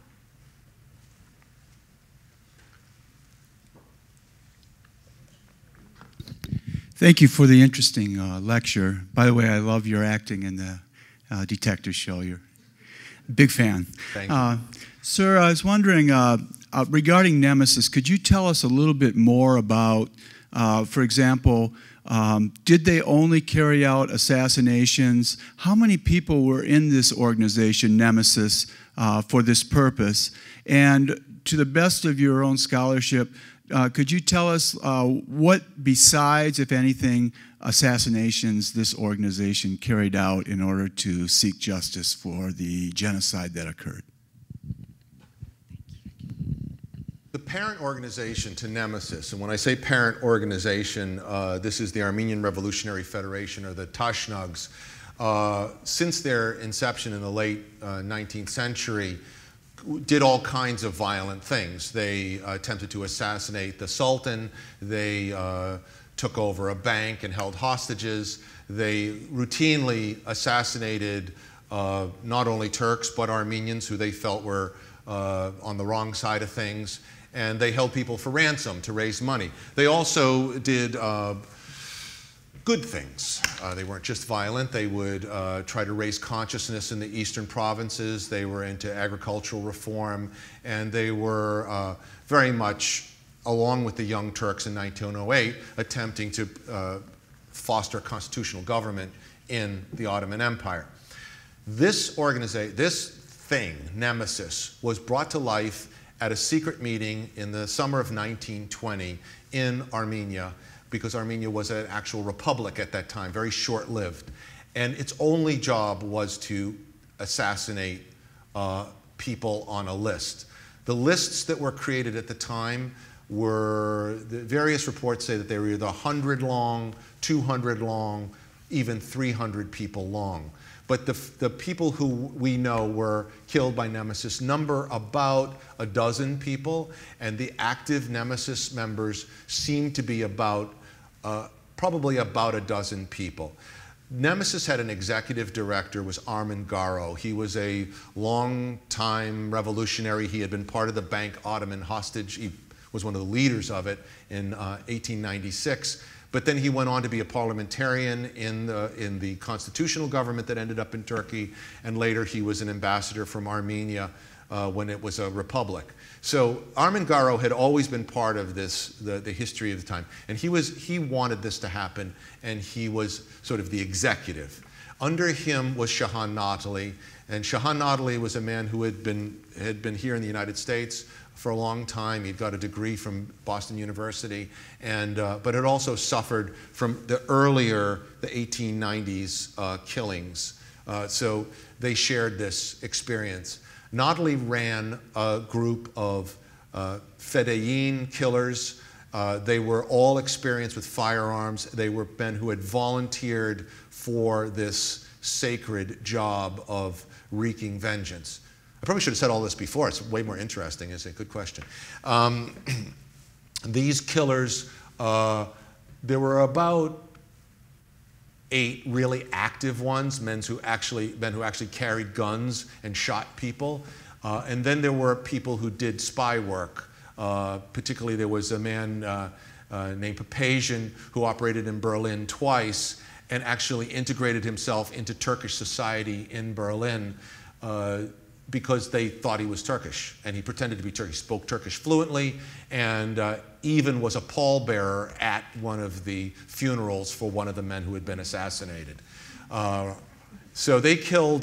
[SPEAKER 3] Thank you for the interesting lecture. By the way, I love your acting in the detective show. You're a big fan.
[SPEAKER 2] Thank you.
[SPEAKER 3] Sir, I was wondering, regarding Nemesis, could you tell us a little bit more about, for example, did they only carry out assassinations? How many people were in this organization, Nemesis, for this purpose? And to the best of your own scholarship, could you tell us what, besides, if anything, assassinations this organization carried out in order to seek justice for the genocide that occurred?
[SPEAKER 2] The parent organization to Nemesis, and when I say parent organization, this is the Armenian Revolutionary Federation, or the Tashnags. Since their inception in the late 19th century, did all kinds of violent things. They attempted to assassinate the Sultan. They took over a bank and held hostages. They routinely assassinated not only Turks, but Armenians who they felt were on the wrong side of things. And they held people for ransom to raise money. They also did good things. They weren't just violent. They would try to raise consciousness in the eastern provinces. They were into agricultural reform. And they were very much, along with the Young Turks in 1908, attempting to foster constitutional government in the Ottoman Empire. This organization, this thing, Nemesis, was brought to life at a secret meeting in the summer of 1920 in Armenia, because Armenia was an actual republic at that time, very short-lived. And its only job was to assassinate people on a list. The lists that were created at the time were, the various reports say that they were either 100 long, 200 long, even 300 people long. But the people who we know were killed by Nemesis number about a dozen people, and the active Nemesis members seem to be about, probably about a dozen people. Nemesis had an executive director, was Armin Garo. He was a long-time revolutionary. He had been part of the Bank Ottoman hostage. He was one of the leaders of it in 1896. But then he went on to be a parliamentarian in the constitutional government that ended up in Turkey, and later he was an ambassador from Armenia when it was a republic. So Armin Garo had always been part of this, the history of the time, and he wanted this to happen, and he was sort of the executive. Under him was Shahan Natali, and Shahan Natali was a man who had been here in the United States for a long time. He'd got a degree from Boston University, and but had also suffered from the 1890s killings. So they shared this experience. Natali ran a group of Fedayeen killers. They were all experienced with firearms. They were men who had volunteered for this sacred job of wreaking vengeance. I probably should have said all this before. It's way more interesting. It's a good question. These killers, there were about 8 really active ones, men who actually carried guns and shot people. And then there were people who did spy work. Particularly, there was a man named Papazian who operated in Berlin twice and actually integrated himself into Turkish society in Berlin because they thought he was Turkish. And he pretended to be Turkish, spoke Turkish fluently, and even was a pallbearer at one of the funerals for one of the men who had been assassinated. So they killed,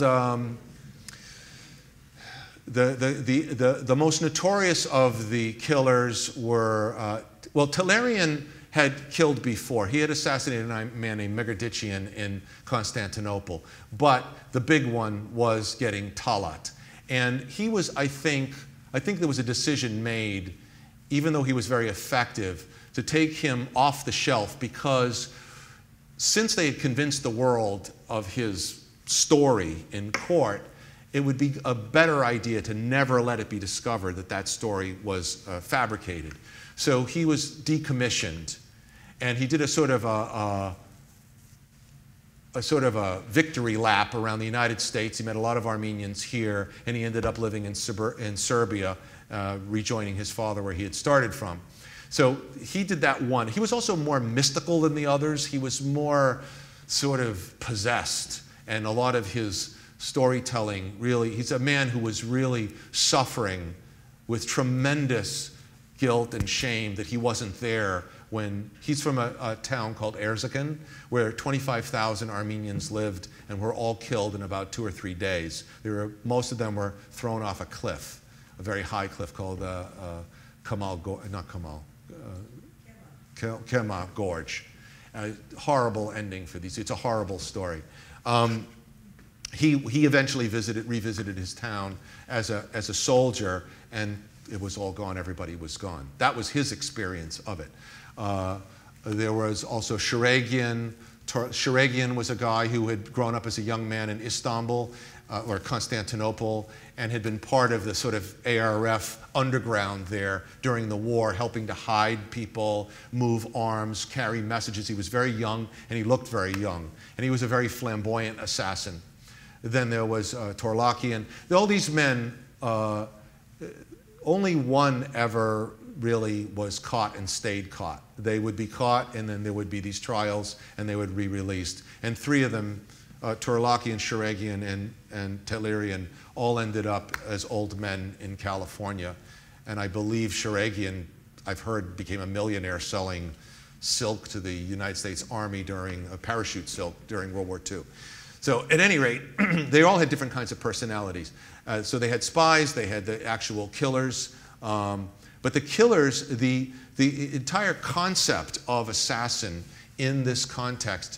[SPEAKER 2] the most notorious of the killers were, well, Talleyrand had killed before. He had assassinated a man named Megardician in Constantinople. But the big one was getting Talat. And he was, I think there was a decision made, even though he was very effective, to take him off the shelf because since they had convinced the world of his story in court, it would be a better idea to never let it be discovered that that story was fabricated. So he was decommissioned, and he did a sort of a victory lap around the United States. He met a lot of Armenians here, and he ended up living in Serbia, rejoining his father where he had started from. So he did that one. He was also more mystical than the others. He was more sort of possessed, and a lot of his storytelling really, he's a man who was really suffering with tremendous guilt and shame that he wasn't there when he's from a town called Erzincan, where 25,000 Armenians lived and were all killed in about 2 or 3 days. Most of them were thrown off a cliff, a very high cliff called Kema Gorge. Horrible ending for these. It's a horrible story. He eventually revisited his town as a soldier, and it was all gone. Everybody was gone. That was his experience of it. There was also Sharagian. Sharagian was a guy who had grown up as a young man in Istanbul or Constantinople and had been part of the sort of ARF underground there during the war, helping to hide people, move arms, carry messages. He was very young, and he looked very young. And he was a very flamboyant assassin. Then there was Torlakian. All these men, only one ever really was caught and stayed caught. They would be caught, and then there would be these trials, and they would be released. And 3 of them, Torlakian, Sharagian, and Talleyrand, all ended up as old men in California. And I believe Sharagian, I've heard, became a millionaire selling silk to the United States Army during parachute silk during World War II. So at any rate, they all had different kinds of personalities. So they had spies, they had the actual killers. But the killers, the entire concept of assassin in this context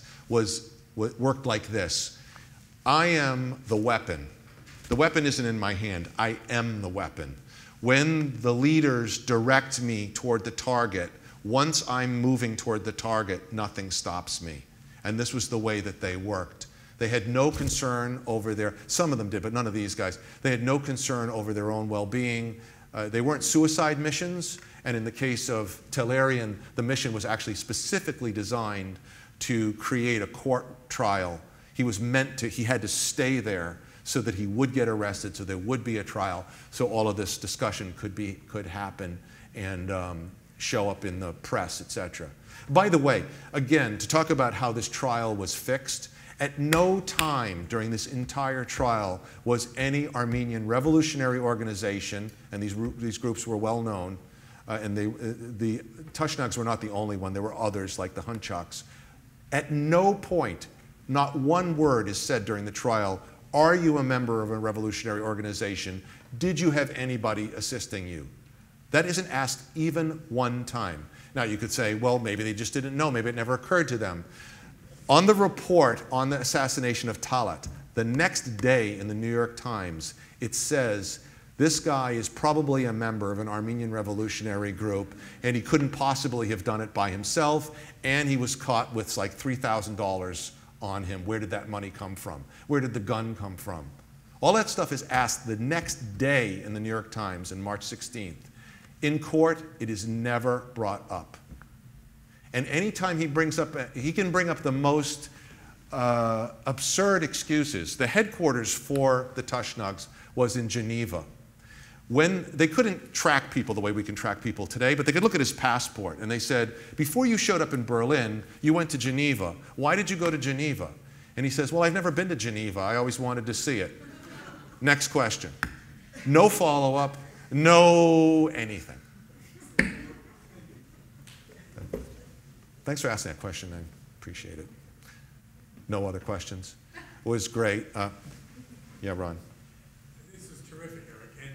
[SPEAKER 2] worked like this. I am the weapon. The weapon isn't in my hand. I am the weapon. When the leaders direct me toward the target, once I'm moving toward the target, nothing stops me. And this was the way that they worked. They had no concern over some of them did, but none of these guys. They had no concern over their own well-being. They weren't suicide missions, and in the case of Talleyrand, the mission was actually specifically designed to create a court trial. He had to stay there so that he would get arrested, so there would be a trial, so all of this discussion could happen and show up in the press, etc. By the way, again, to talk about how this trial was fixed, at no time during this entire trial was any Armenian revolutionary organization, and these groups were well known, and the Tushnags were not the only one, there were others like the Hunchaks. At no point, not one word is said during the trial, are you a member of a revolutionary organization? Did you have anybody assisting you? That isn't asked even one time. Now you could say, well, maybe they just didn't know, maybe it never occurred to them. On the report on the assassination of Talat, the next day in the New York Times, it says, this guy is probably a member of an Armenian revolutionary group, and he couldn't possibly have done it by himself, and he was caught with like $3,000 on him. Where did that money come from? Where did the gun come from? All that stuff is asked the next day in the New York Times on March 16th. In court, it is never brought up. And anytime he brings up, he can bring up the most absurd excuses. The headquarters for the Tushnugs was in Geneva. When they couldn't track people the way we can track people today, but they could look at his passport, and they said, before you showed up in Berlin, you went to Geneva. Why did you go to Geneva? And he says, well, I've never been to Geneva. I always wanted to see it. Next question. No follow-up, no anything. Thanks for asking that question. I appreciate it. No other questions? It was great. Yeah, Ron.
[SPEAKER 4] This is terrific, Eric. And,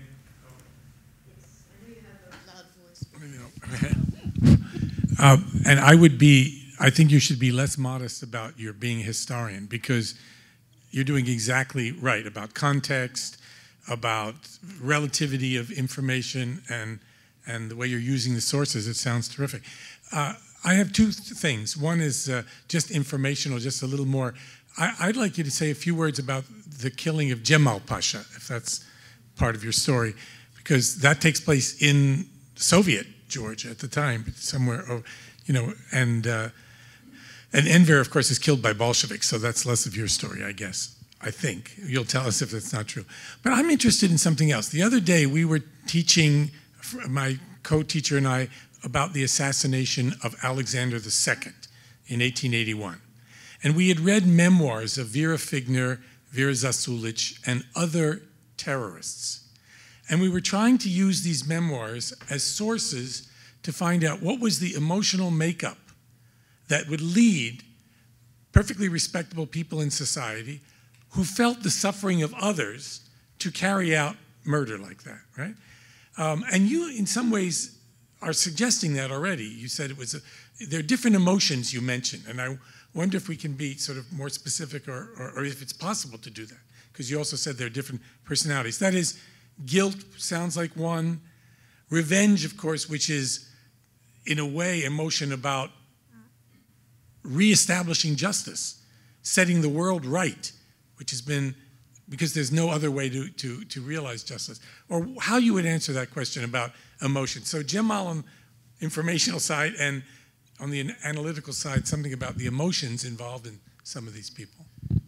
[SPEAKER 1] Yes, I know you have a loud voice.
[SPEAKER 4] and I think you should be less modest about your being a historian, because you're doing exactly right about context, about relativity of information, and the way you're using the sources. It sounds terrific. I have two things. One is just informational, just a little more. I'd like you to say a few words about the killing of Cemal Pasha, if that's part of your story, because that takes place in Soviet Georgia at the time, somewhere, and Enver, of course, is killed by Bolsheviks, so that's less of your story, I guess. I think. You'll tell us if that's not true. But I'm interested in something else. The other day, we were teaching, my co-teacher and I, about the assassination of Alexander II in 1881. And we had read memoirs of Vera Figner, Vera Zasulich, and other terrorists. And we were trying to use these memoirs as sources to find out what was the emotional makeup that would lead perfectly respectable people in society who felt the suffering of others to carry out murder like that, right? And you, in some ways, are suggesting that already. You said there are different emotions you mentioned, and I wonder if we can be sort of more specific or if it's possible to do that, because you also said there are different personalities. That is, guilt sounds like one, revenge, of course, which is, in a way, emotion about reestablishing justice, setting the world right, which has been, because there's no other way to realize justice. Or how you would answer that question about emotion. So Cemal on the informational side, and on the analytical side, something about the emotions involved in some of these people.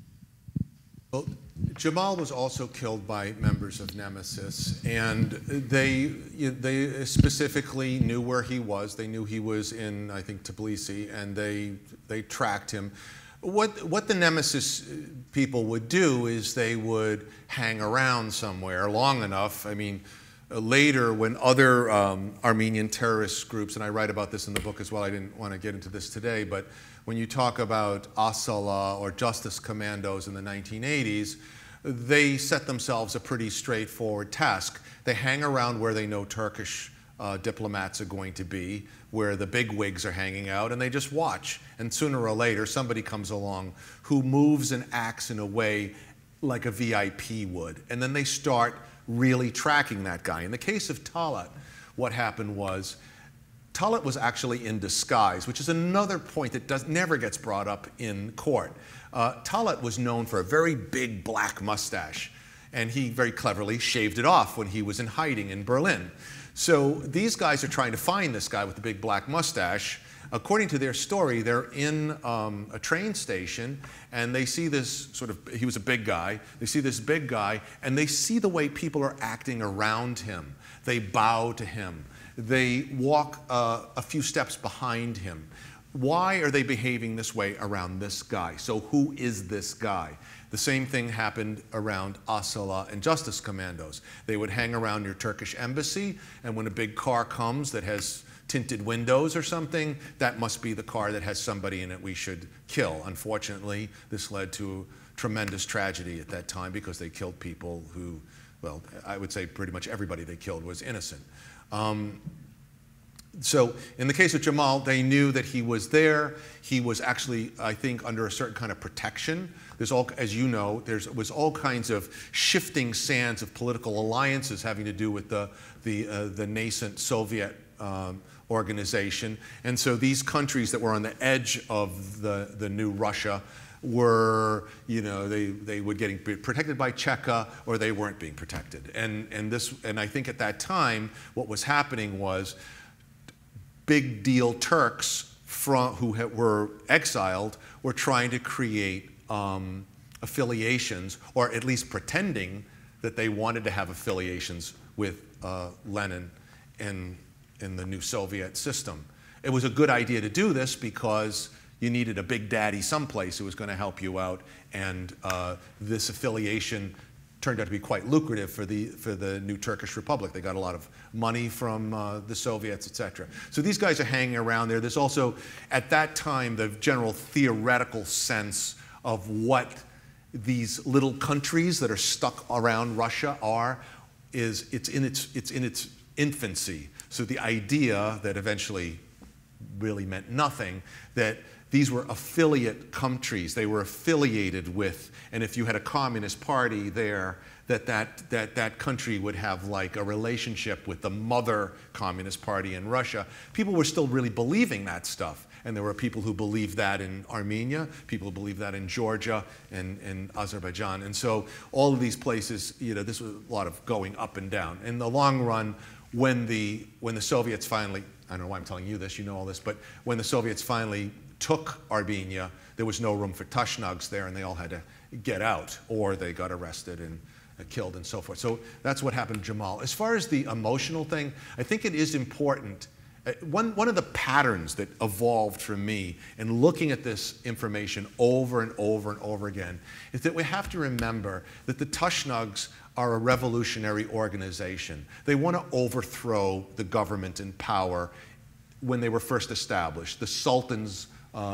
[SPEAKER 2] Well, Cemal was also killed by members of Nemesis, and they specifically knew where he was. They knew he was in, I think, Tbilisi, and they tracked him. What the Nemesis people would do is they would hang around somewhere long enough. I mean, later when other Armenian terrorist groups, and I write about this in the book as well, I didn't want to get into this today, but when you talk about Asala or Justice Commandos in the 1980s, they set themselves a pretty straightforward task. They hang around where they know Turkish diplomats are going to be, where the big wigs are hanging out, and they just watch. And sooner or later, somebody comes along who moves and acts in a way like a VIP would. And then they start really tracking that guy. In the case of Talat, what happened was, Talat was actually in disguise, which is another point that never gets brought up in court. Talat was known for a very big black mustache, and he very cleverly shaved it off when he was in hiding in Berlin. So these guys are trying to find this guy with the big black mustache. According to their story, they're in a train station, and they see this sort of, he was a big guy, they see this big guy, and they see the way people are acting around him. They bow to him. They walk a few steps behind him. Why are they behaving this way around this guy? So who is this guy? The same thing happened around Asala and Justice Commandos. They would hang around your Turkish embassy, and when a big car comes that has tinted windows or something, that must be the car that has somebody in it we should kill. Unfortunately, this led to tremendous tragedy at that time because they killed people who, well, I would say pretty much everybody they killed was innocent. So in the case of Cemal, they knew that he was there. He was actually, I think, under a certain kind of protection. There's all, as you know, there was all kinds of shifting sands of political alliances having to do with the nascent Soviet organization. And so these countries that were on the edge of the new Russia were, you know, they were getting protected by Cheka, or they weren't being protected. And I think at that time, what was happening was big deal Turks who were exiled were trying to create affiliations, or at least pretending that they wanted to have affiliations with Lenin in the new Soviet system. It was a good idea to do this because you needed a big daddy someplace who was going to help you out, and this affiliation turned out to be quite lucrative for the new Turkish Republic. They got a lot of money from the Soviets, etc. So these guys are hanging around there. There's also, at that time, the general theoretical sense of what these little countries that are stuck around Russia are. It's in its infancy. So the idea that eventually really meant nothing, that these were affiliate countries. They were affiliated with, and if you had a communist party there, that country would have like a relationship with the mother communist party in Russia. People were still really believing that stuff. And there were people who believed that in Armenia, people who believed that in Georgia and Azerbaijan. And so all of these places, you know, this was a lot of going up and down. In the long run, when the Soviets finally, I don't know why I'm telling you this, you know all this, but when the Soviets finally took Armenia, there was no room for Tashnags there, and they all had to get out, or they got arrested and killed and so forth. So that's what happened to Jamal. As far as the emotional thing, I think it is important. One of the patterns that evolved for me in looking at this information over and over and over again is that we have to remember that the Tashnags are a revolutionary organization. They want to overthrow the government in power when they were first established, the Sultan's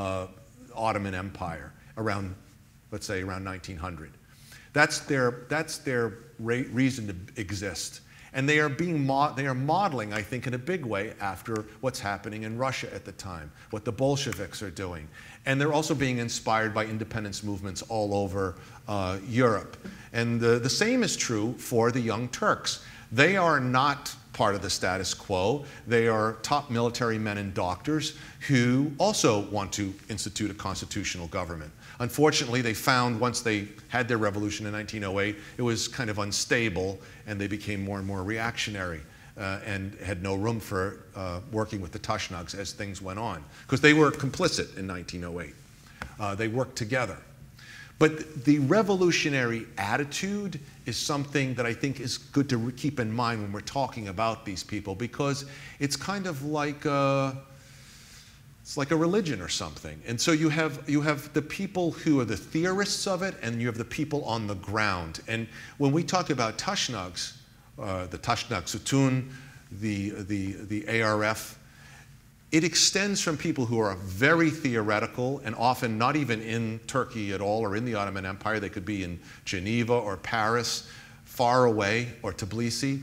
[SPEAKER 2] Ottoman Empire around, let's say, around 1900. That's their reason to exist. And they are modeling, I think, in a big way after what's happening in Russia at the time, what the Bolsheviks are doing. And they're also being inspired by independence movements all over Europe. And the same is true for the Young Turks. They are not part of the status quo. They are top military men and doctors who also want to institute a constitutional government. Unfortunately, they found once they had their revolution in 1908, it was kind of unstable, and they became more and more reactionary and had no room for working with the Tashnags as things went on, because they were complicit in 1908. They worked together. But the revolutionary attitude is something that I think is good to keep in mind when we're talking about these people, because it's kind of like it's like a religion or something. And so you have the people who are the theorists of it, and you have the people on the ground. And when we talk about Tashnags, the Tashnag Sutun, the ARF, it extends from people who are very theoretical and often not even in Turkey at all or in the Ottoman Empire. They could be in Geneva or Paris, far away, or Tbilisi,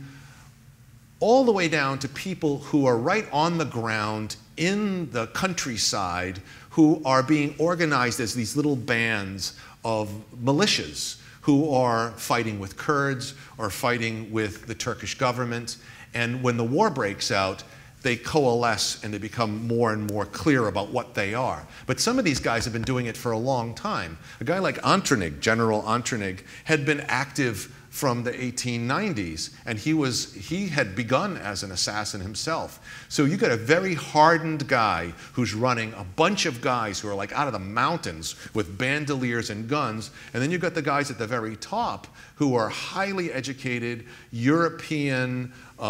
[SPEAKER 2] all the way down to people who are right on the ground in the countryside, who are being organized as these little bands of militias who are fighting with Kurds or fighting with the Turkish government. And when the war breaks out, they coalesce and they become more and more clear about what they are. But some of these guys have been doing it for a long time. A guy like Antrenig, General Antrenig, had been active from the 1890s, and he had begun as an assassin himself. So you got a very hardened guy who's running a bunch of guys who are like out of the mountains with bandoliers and guns, and then you've got the guys at the very top who are highly educated, European,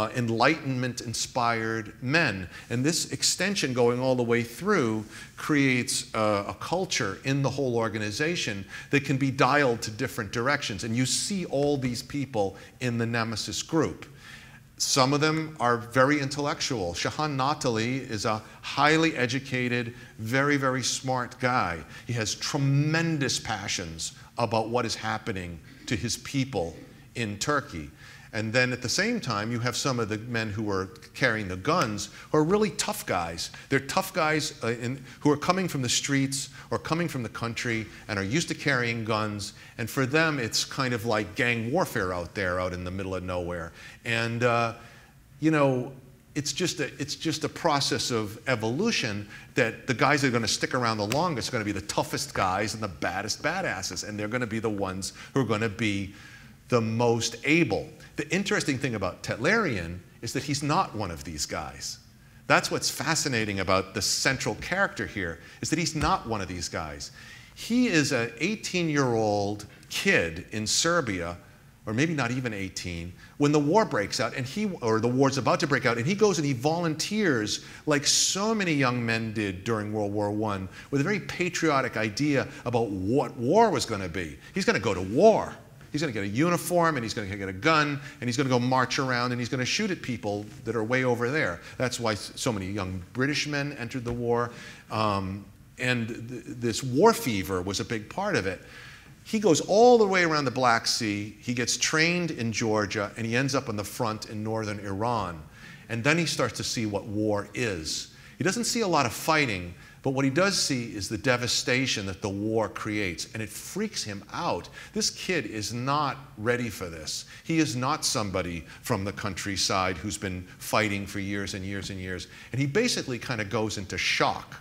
[SPEAKER 2] Enlightenment-inspired men. And this extension going all the way through creates a culture in the whole organization that can be dialed to different directions. And you see all these people in the Nemesis group. Some of them are very intellectual. Shahan Natali is a highly educated, very, very smart guy. He has tremendous passions about what is happening to his people in Turkey. And then at the same time, you have some of the men who are carrying the guns who are really tough guys. They're tough guys who are coming from the streets or coming from the country and are used to carrying guns. And for them, it's kind of like gang warfare out there, out in the middle of nowhere. And, you know, it's just a process of evolution that the guys that are going to stick around the longest are going to be the toughest guys and the baddest badasses. And they're going to be the ones who are going to be the most able. The interesting thing about Tetlerian is that he's not one of these guys. That's what's fascinating about the central character here, is that he's not one of these guys. He is an 18-year-old kid in Serbia, or maybe not even 18, when the war breaks out, or the war's about to break out, and he goes and he volunteers like so many young men did during World War I, with a very patriotic idea about what war was going to be. He's going to go to war. He's going to get a uniform, and he's going to get a gun, and he's going to go march around, and he's going to shoot at people that are way over there. That's why so many young British men entered the war. This war fever was a big part of it. He goes all the way around the Black Sea. He gets trained in Georgia, and he ends up on the front in northern Iran. And then he starts to see what war is. He doesn't see a lot of fighting, but what he does see is the devastation that the war creates, and it freaks him out. This kid is not ready for this. He is not somebody from the countryside who's been fighting for years and years and years. And he basically kind of goes into shock.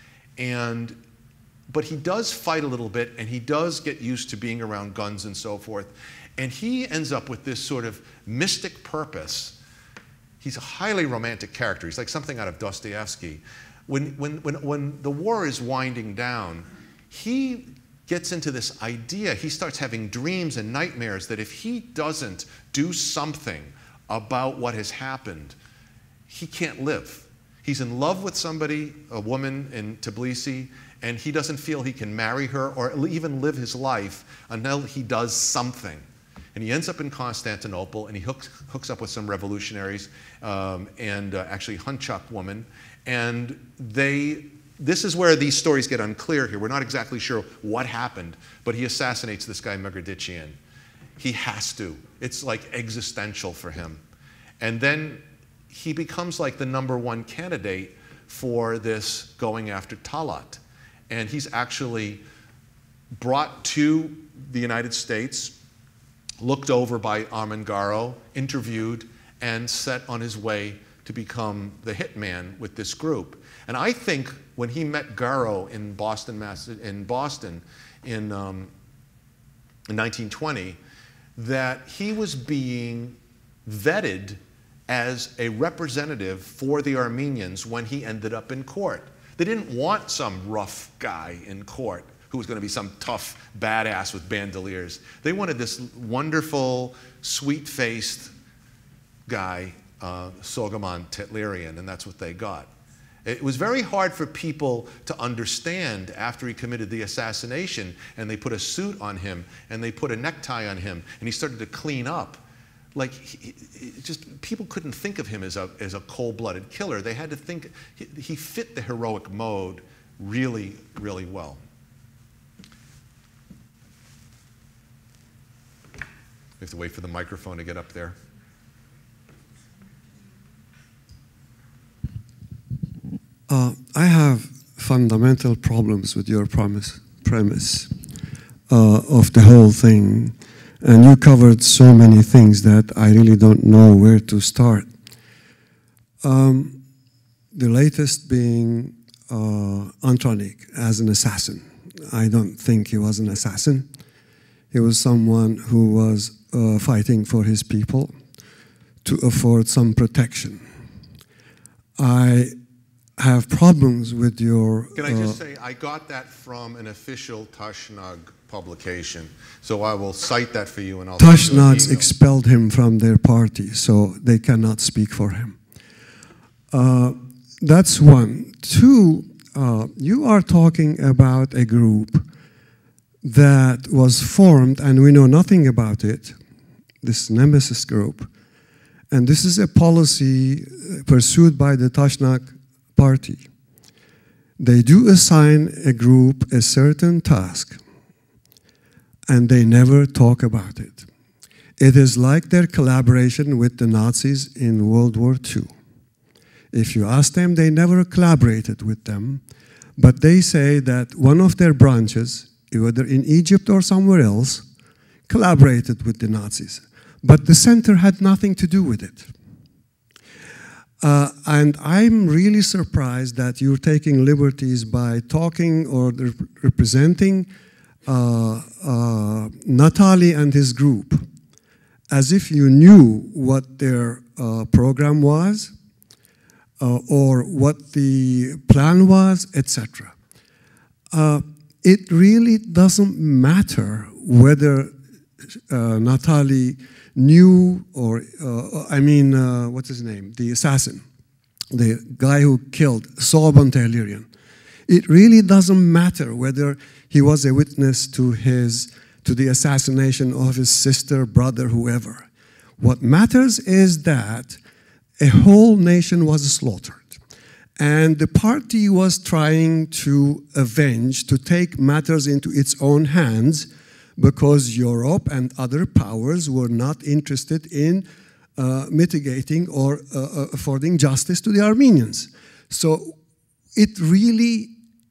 [SPEAKER 2] But he does fight a little bit, and he does get used to being around guns and so forth. And he ends up with this sort of mystic purpose. He's a highly romantic character. He's like something out of Dostoevsky. When the war is winding down, he gets into this idea. He starts having dreams and nightmares that if he doesn't do something about what has happened, he can't live. He's in love with somebody, a woman in Tbilisi, and he doesn't feel he can marry her or even live his life until he does something. And he ends up in Constantinople, and he hooks up with some revolutionaries and actually Hunchak woman. And this is where these stories get unclear here. We're not exactly sure what happened, but he assassinates this guy Megredichian. He has to. It's like existential for him. And then he becomes like the #1 candidate for this going after Talat. And he's actually brought to the United States, looked over by Armengaro, interviewed, and set on his way to become the hitman with this group. And I think when he met Garo in Boston in 1920, that he was being vetted as a representative for the Armenians when he ended up in court. They didn't want some rough guy in court who was going to be some tough badass with bandoliers. They wanted this wonderful, sweet-faced guy, Soghomon Tetlerian, and that's what they got. It was very hard for people to understand after he committed the assassination, and they put a suit on him, and they put a necktie on him, and he started to clean up. Like, people couldn't think of him as a cold-blooded killer. They had to think, he fit the heroic mode really, really well. We have to wait for the microphone to get up there.
[SPEAKER 5] I have fundamental problems with your premise of the whole thing. And you covered so many things that I really don't know where to start. The latest being Antranik as an assassin. I don't think he was an assassin. He was someone who was fighting for his people to afford some protection. I have problems with your...
[SPEAKER 2] Can I just say, I got that from an official Tashnag publication, so I will cite that for you, and I'll...
[SPEAKER 5] Tashnags expelled him from their party, so they cannot speak for him. That's one. Two, you are talking about a group that was formed, and we know nothing about it, this Nemesis group, and this is a policy pursued by the Tashnag party. They do assign a group a certain task, and they never talk about it. It is like their collaboration with the Nazis in World War II. If you ask them, they never collaborated with them, but they say that one of their branches, whether in Egypt or somewhere else, collaborated with the Nazis. But the center had nothing to do with it. And I'm really surprised that you're taking liberties by talking or representing Natali and his group as if you knew what their program was or what the plan was, etc. it really doesn't matter whether Natalie knew or, what's his name? The assassin, the guy who killed Saul Montehilarion. It really doesn't matter whether he was a witness to the assassination of his sister, brother, whoever. What matters is that a whole nation was slaughtered. And the party was trying to avenge, to take matters into its own hands, because Europe and other powers were not interested in mitigating or affording justice to the Armenians. So it is really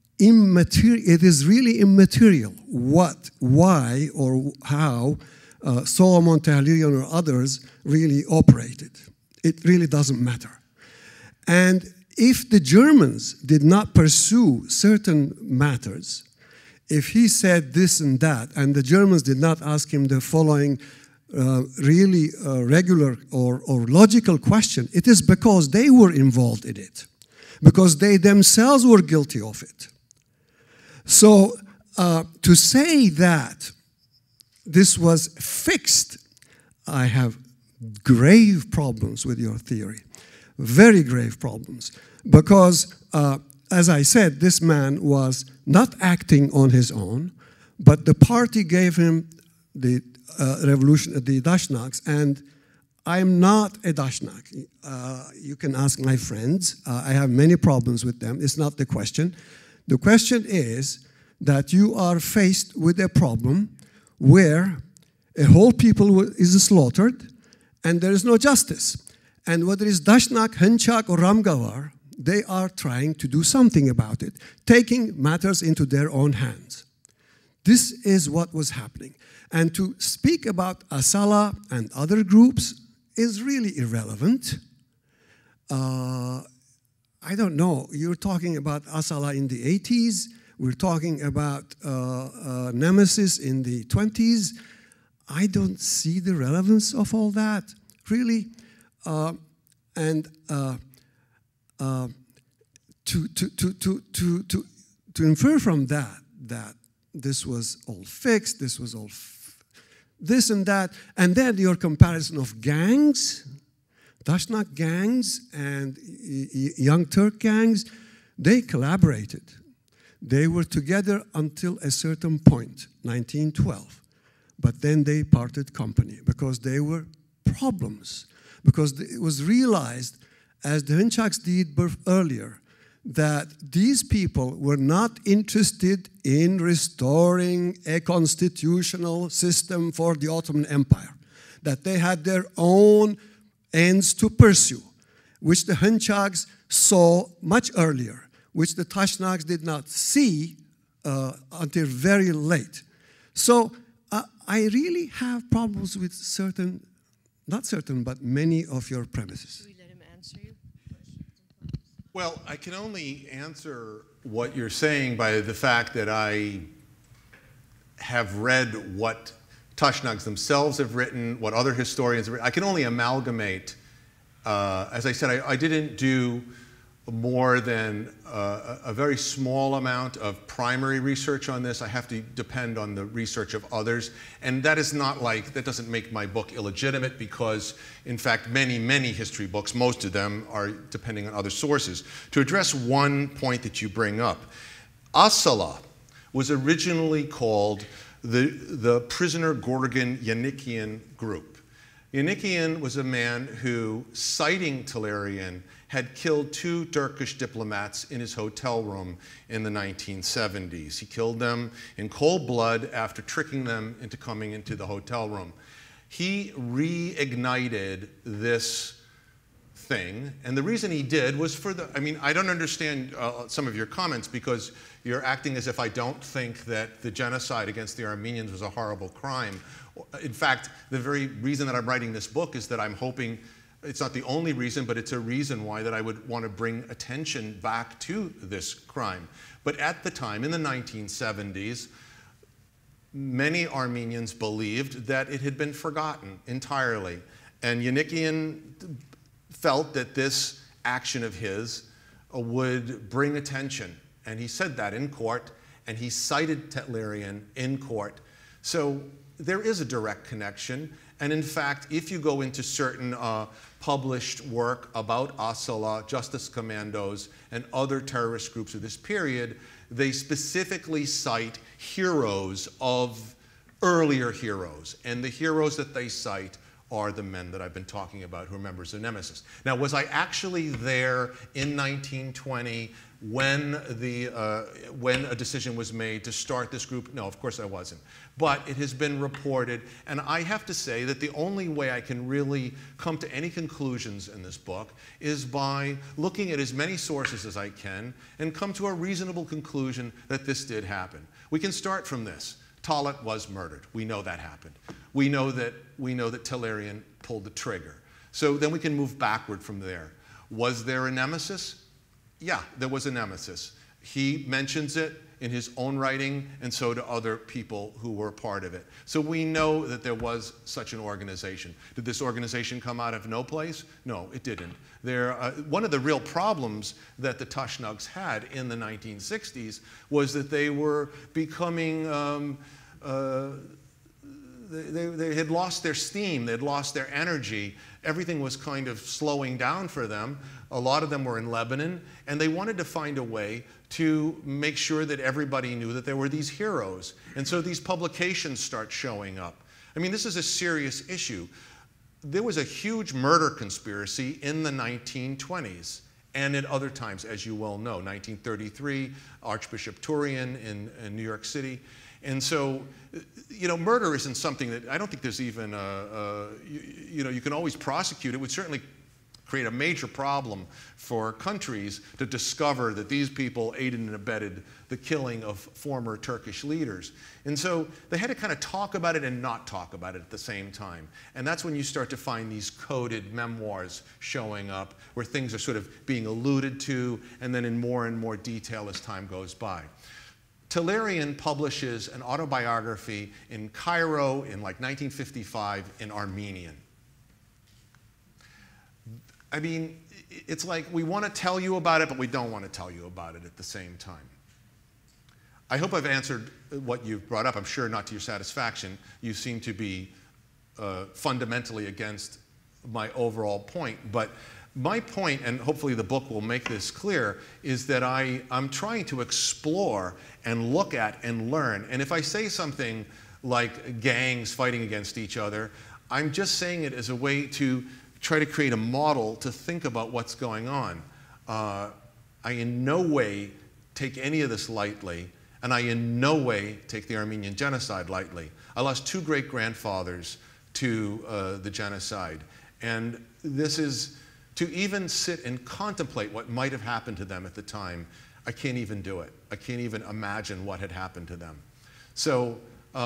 [SPEAKER 5] immaterial what, why, or how Saul Montehilarion or others really operated. It really doesn't matter. And if the Germans did not pursue certain matters, if he said this and that, and the Germans did not ask him the following really regular or logical question, it is because they were involved in it, because they themselves were guilty of it. So to say that this was fixed, I have grave problems with your theory, very grave problems, because as I said, this man was not acting on his own, but the party gave him the revolution, the Dashnaks, and I'm not a Dashnak. You can ask my friends. I have many problems with them. It's not the question. The question is that you are faced with a problem where a whole people is slaughtered and there is no justice. And whether it's Dashnak, Henchak, or Ramgawar, they are trying to do something about it, taking matters into their own hands. This is what was happening. And to speak about Asala and other groups is really irrelevant. I don't know. You're talking about Asala in the 80s. We're talking about Nemesis in the 20s. I don't see the relevance of all that, really. To infer from that this was all fixed, this was all this and that, and then your comparison of gangs, Dashnak gangs and Young Turk gangs, they collaborated. They were together until a certain point, 1912. But then they parted company because they were problems. Because it was realized, as the Henchaks did earlier, that these people were not interested in restoring a constitutional system for the Ottoman Empire, that they had their own ends to pursue, which the Henchaks saw much earlier, which the Tashnaks did not see until very late. So I really have problems with certain, not certain, but many of your premises.
[SPEAKER 1] Should we let him answer you?
[SPEAKER 2] Well, I can only answer what you're saying by the fact that I have read what Tashnaks themselves have written, what other historians have written. I can only amalgamate. As I said, I didn't do more than a very small amount of primary research on this. I have to depend on the research of others. And that is not like, that doesn't make my book illegitimate, because in fact, many, many history books, most of them are depending on other sources. To address one point that you bring up, Asala was originally called the prisoner Gorgon Yanikian group. Yanikian was a man who, citing Talarian, had killed 2 Turkish diplomats in his hotel room in the 1970s. He killed them in cold blood after tricking them into coming into the hotel room. He reignited this thing, and the reason he did was for the, I mean, I don't understand some of your comments, because you're acting as if I don't think that the genocide against the Armenians was a horrible crime. In fact, the very reason that I'm writing this book is that I'm hoping, it's not the only reason, but it's a reason why that I would want to bring attention back to this crime. But at the time, in the 1970s, many Armenians believed that it had been forgotten entirely. And Yanikian felt that this action of his would bring attention. And he said that in court. and he cited Tetlerian in court. So there is a direct connection. And in fact, if you go into certain published work about Asala, Justice Commandos, and other terrorist groups of this period, they specifically cite heroes of earlier heroes. And the heroes that they cite are the men that I've been talking about who are members of Nemesis. Now, was I actually there in 1920 when a decision was made to start this group? No, of course I wasn't. But it has been reported, and I have to say that the only way I can really come to any conclusions in this book is by looking at as many sources as I can and come to a reasonable conclusion that this did happen. We can start from this. Talat was murdered. We know that happened. We know that Tetlerian pulled the trigger. So then we can move backward from there. Was there a nemesis? Yeah, there was a nemesis. He mentions it in his own writing, and so do other people who were part of it. So we know that there was such an organization. Did this organization come out of no place? No, it didn't. One of the real problems that the Tushnugs had in the 1960s was that they were becoming, they had lost their steam, they had lost their energy. Everything was kind of slowing down for them. A lot of them were in Lebanon, and they wanted to find a way to make sure that everybody knew that there were these heroes. And so these publications start showing up. I mean, this is a serious issue. There was a huge murder conspiracy in the 1920s and at other times, as you well know. 1933, Archbishop Turian in New York City. And so, you know, murder isn't something that, I don't think there's even, you know, you can always prosecute. It would certainly create a major problem for countries to discover that these people aided and abetted the killing of former Turkish leaders. And so they had to kind of talk about it and not talk about it at the same time. And that's when you start to find these coded memoirs showing up where things are sort of being alluded to and then in more and more detail as time goes by. Tetlerian publishes an autobiography in Cairo in like 1955 in Armenian. I mean, it's like we want to tell you about it, but we don't want to tell you about it at the same time. I hope I've answered what you've brought up. I'm sure not to your satisfaction. You seem to be fundamentally against my overall point. But my point, and hopefully the book will make this clear, is that I'm trying to explore and look at and learn. And if I say something like gangs fighting against each other, I'm just saying it as a way to try to create a model to think about what's going on. I in no way take any of this lightly, and I in no way take the Armenian genocide lightly. I lost 2 great-grandfathers to the genocide, and this is, to even sit and contemplate what might have happened to them at the time, I can't even do it. I can't even imagine what had happened to them. So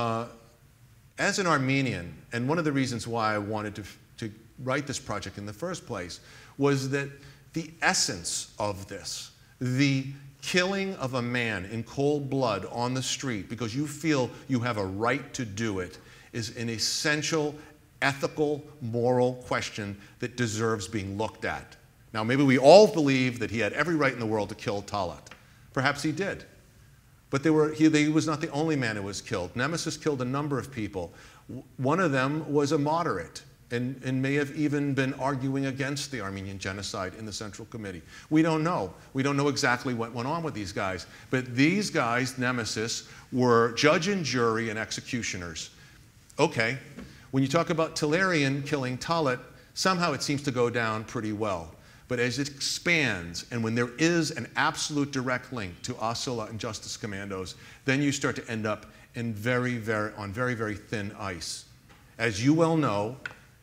[SPEAKER 2] as an Armenian, and one of the reasons why I wanted to write this project in the first place was that the essence of this, the killing of a man in cold blood on the street because you feel you have a right to do it, is an essential ethical, moral question that deserves being looked at. Now, maybe we all believe that he had every right in the world to kill Talat. Perhaps he did. But he was not the only man who was killed. Nemesis killed a number of people. One of them was a moderate and may have even been arguing against the Armenian genocide in the Central Committee. We don't know. We don't know exactly what went on with these guys. But these guys, Nemesis, were judge and jury and executioners. Okay, when you talk about Tetlerian killing Talat, somehow it seems to go down pretty well. But as it expands, and when there is an absolute direct link to Asala and Justice Commandos, then you start to end up in on very, very thin ice. As you well know,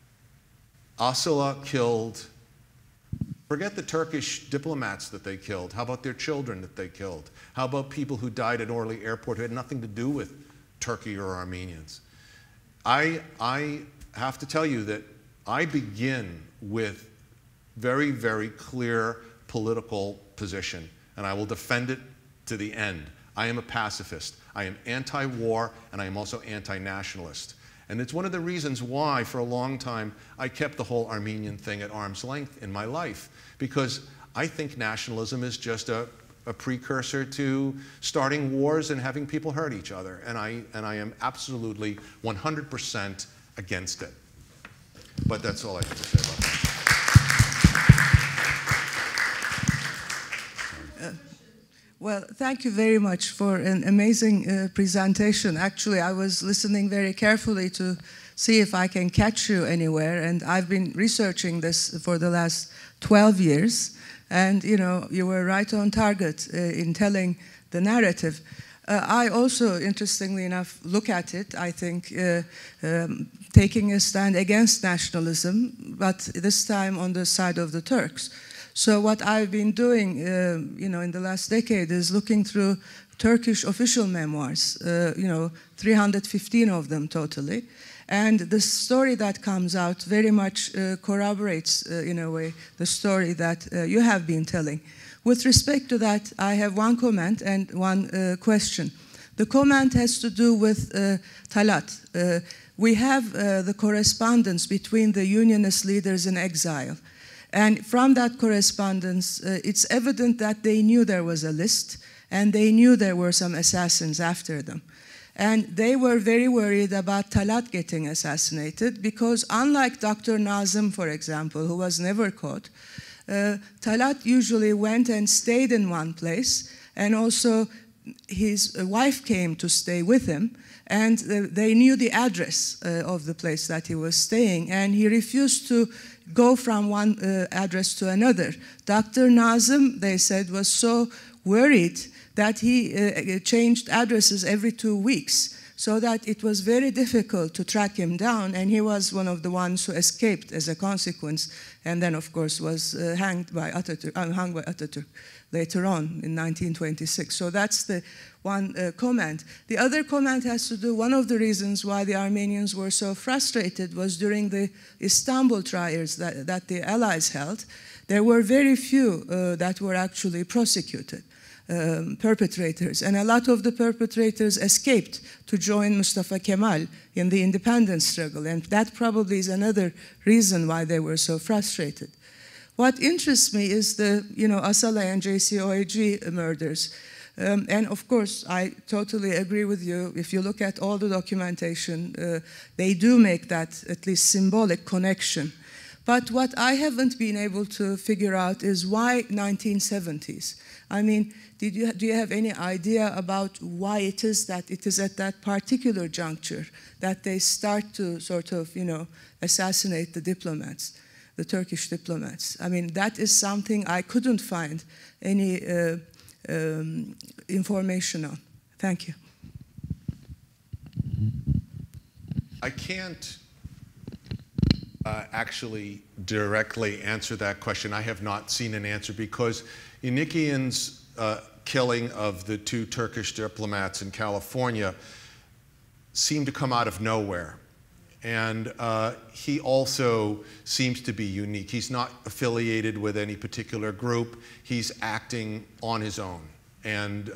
[SPEAKER 2] Asala killed, forget the Turkish diplomats that they killed. How about their children that they killed? How about people who died at Orly Airport who had nothing to do with Turkey or Armenians? I have to tell you that I begin with very, very clear political position, and I will defend it to the end. I am a pacifist. I am anti-war, and I am also anti-nationalist. And it's one of the reasons why, for a long time, I kept the whole Armenian thing at arm's length in my life, because I think nationalism is just a a precursor to starting wars and having people hurt each other. And I am absolutely 100% against it. But that's all I have to say about that.
[SPEAKER 6] Well, thank you very much for an amazing presentation. Actually, I was listening very carefully to see if I can catch you anywhere, and I've been researching this for the last 12 years, and you were right on target in telling the narrative. I also, interestingly enough, look at it, I think, taking a stand against nationalism, but this time on the side of the Turks. So what I've been doing, in the last decade is looking through Turkish official memoirs, 315 of them totally. And the story that comes out very much corroborates, in a way, the story that you have been telling. With respect to that, I have one comment and one question. The comment has to do with Talat. We have the correspondence between the unionist leaders in exile. And from that correspondence, it's evident that they knew there was a list, and they knew there were some assassins after them. And they were very worried about Talat getting assassinated because unlike Dr. Nazım, for example, who was never caught, Talat usually went and stayed in one place, and also his wife came to stay with him, and they knew the address of the place that he was staying, and he refused to go from one address to another. Dr. Nazım, they said, was so worried that he changed addresses every 2 weeks, so that it was very difficult to track him down, and he was one of the ones who escaped as a consequence, and then, of course, was hung by Atatürk later on in 1926. So that's the one comment. The other comment has to do, one of the reasons why the Armenians were so frustrated was during the Istanbul trials that the Allies held, there were very few that were actually prosecuted. Perpetrators, and a lot of the perpetrators escaped to join Mustafa Kemal in the independence struggle, and that probably is another reason why they were so frustrated. What interests me is the Asala and JCOAG murders. And of course, I totally agree with you. If you look at all the documentation, they do make that at least symbolic connection. But what I haven't been able to figure out is why 1970s? I mean, do you have any idea about why it is that it is at that particular juncture that they start to sort of, assassinate the diplomats, the Turkish diplomats? I mean, that is something I couldn't find any information on. Thank you.
[SPEAKER 2] I can't actually directly answer that question. I have not seen an answer because Enikian's killing of the 2 Turkish diplomats in California seemed to come out of nowhere. And he also seems to be unique. He's not affiliated with any particular group. He's acting on his own. And,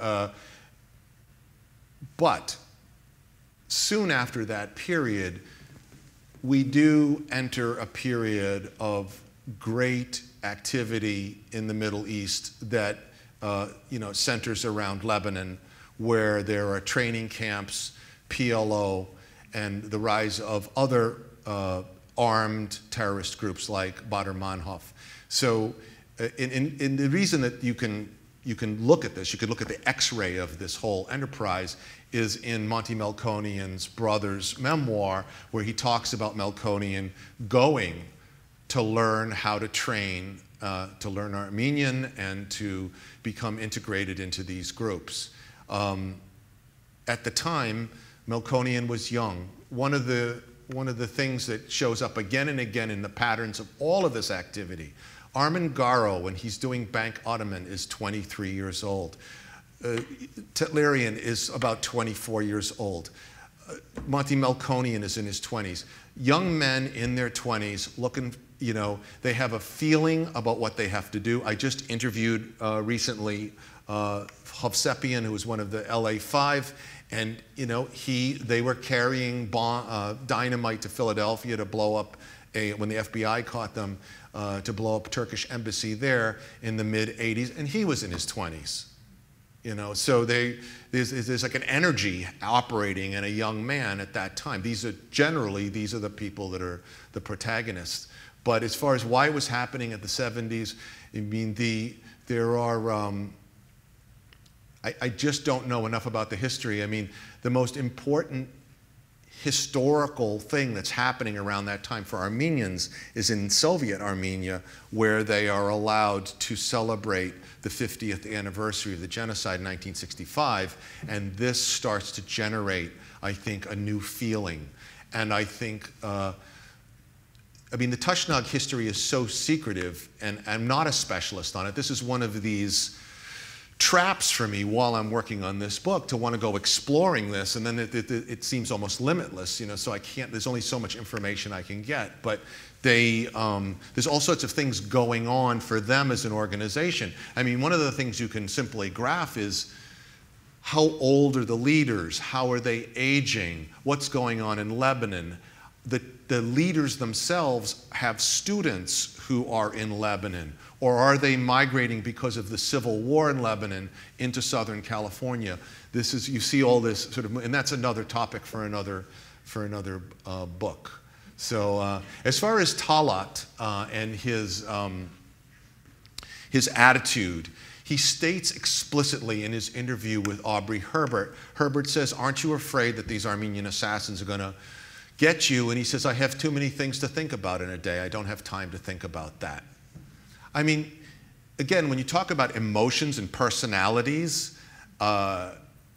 [SPEAKER 2] but soon after that period, we do enter a period of great activity in the Middle East that centers around Lebanon, where there are training camps, PLO, and the rise of other armed terrorist groups like Badr Manhof. So, in the reason that you can look at this, you could look at the X-ray of this whole enterprise, is in Monty Melkonian's brother's memoir, where he talks about Melkonian going to learn how to train, to learn Armenian and to become integrated into these groups. At the time, Melkonian was young. One of the things that shows up again and again in the patterns of all of this activity, Armin Garo, when he's doing Bank Ottoman, is 23 years old. Tetlerian is about 24 years old. Monty Melkonian is in his 20s. Young men in their 20s looking, they have a feeling about what they have to do. I just interviewed recently Hovsepian, who was one of the LA5, and they were carrying dynamite to Philadelphia to blow up when the FBI caught them, to blow up Turkish embassy there in the mid-'80s, and he was in his 20s. You know, so there's like an energy operating in a young man at that time. These are the people that are the protagonists. But as far as why it was happening at the 70s, I mean, there are, I just don't know enough about the history. I mean, the most important historical thing that's happening around that time for Armenians is in Soviet Armenia, where they are allowed to celebrate the 50th anniversary of the genocide in 1965, and this starts to generate, I think, a new feeling. And I think, I mean, the Tushnag history is so secretive, and I'm not a specialist on it. This is one of these traps for me while I'm working on this book to want to go exploring this, and then it seems almost limitless, you know, so I can't, there's only so much information I can get. But there's all sorts of things going on for them as an organization. I mean, one of the things you can simply graph is how old are the leaders? How are they aging? What's going on in Lebanon? The leaders themselves have students who are in Lebanon, or are they migrating because of the civil war in Lebanon into Southern California? This is, you see all this sort of, and that's another topic for another book. So as far as Talat and his attitude, he states explicitly in his interview with Aubrey Herbert, Herbert says, "Aren't you afraid that these Armenian assassins are going to get you?" And he says, "I have too many things to think about in a day. I don't have time to think about that." I mean, again, when you talk about emotions and personalities, Talat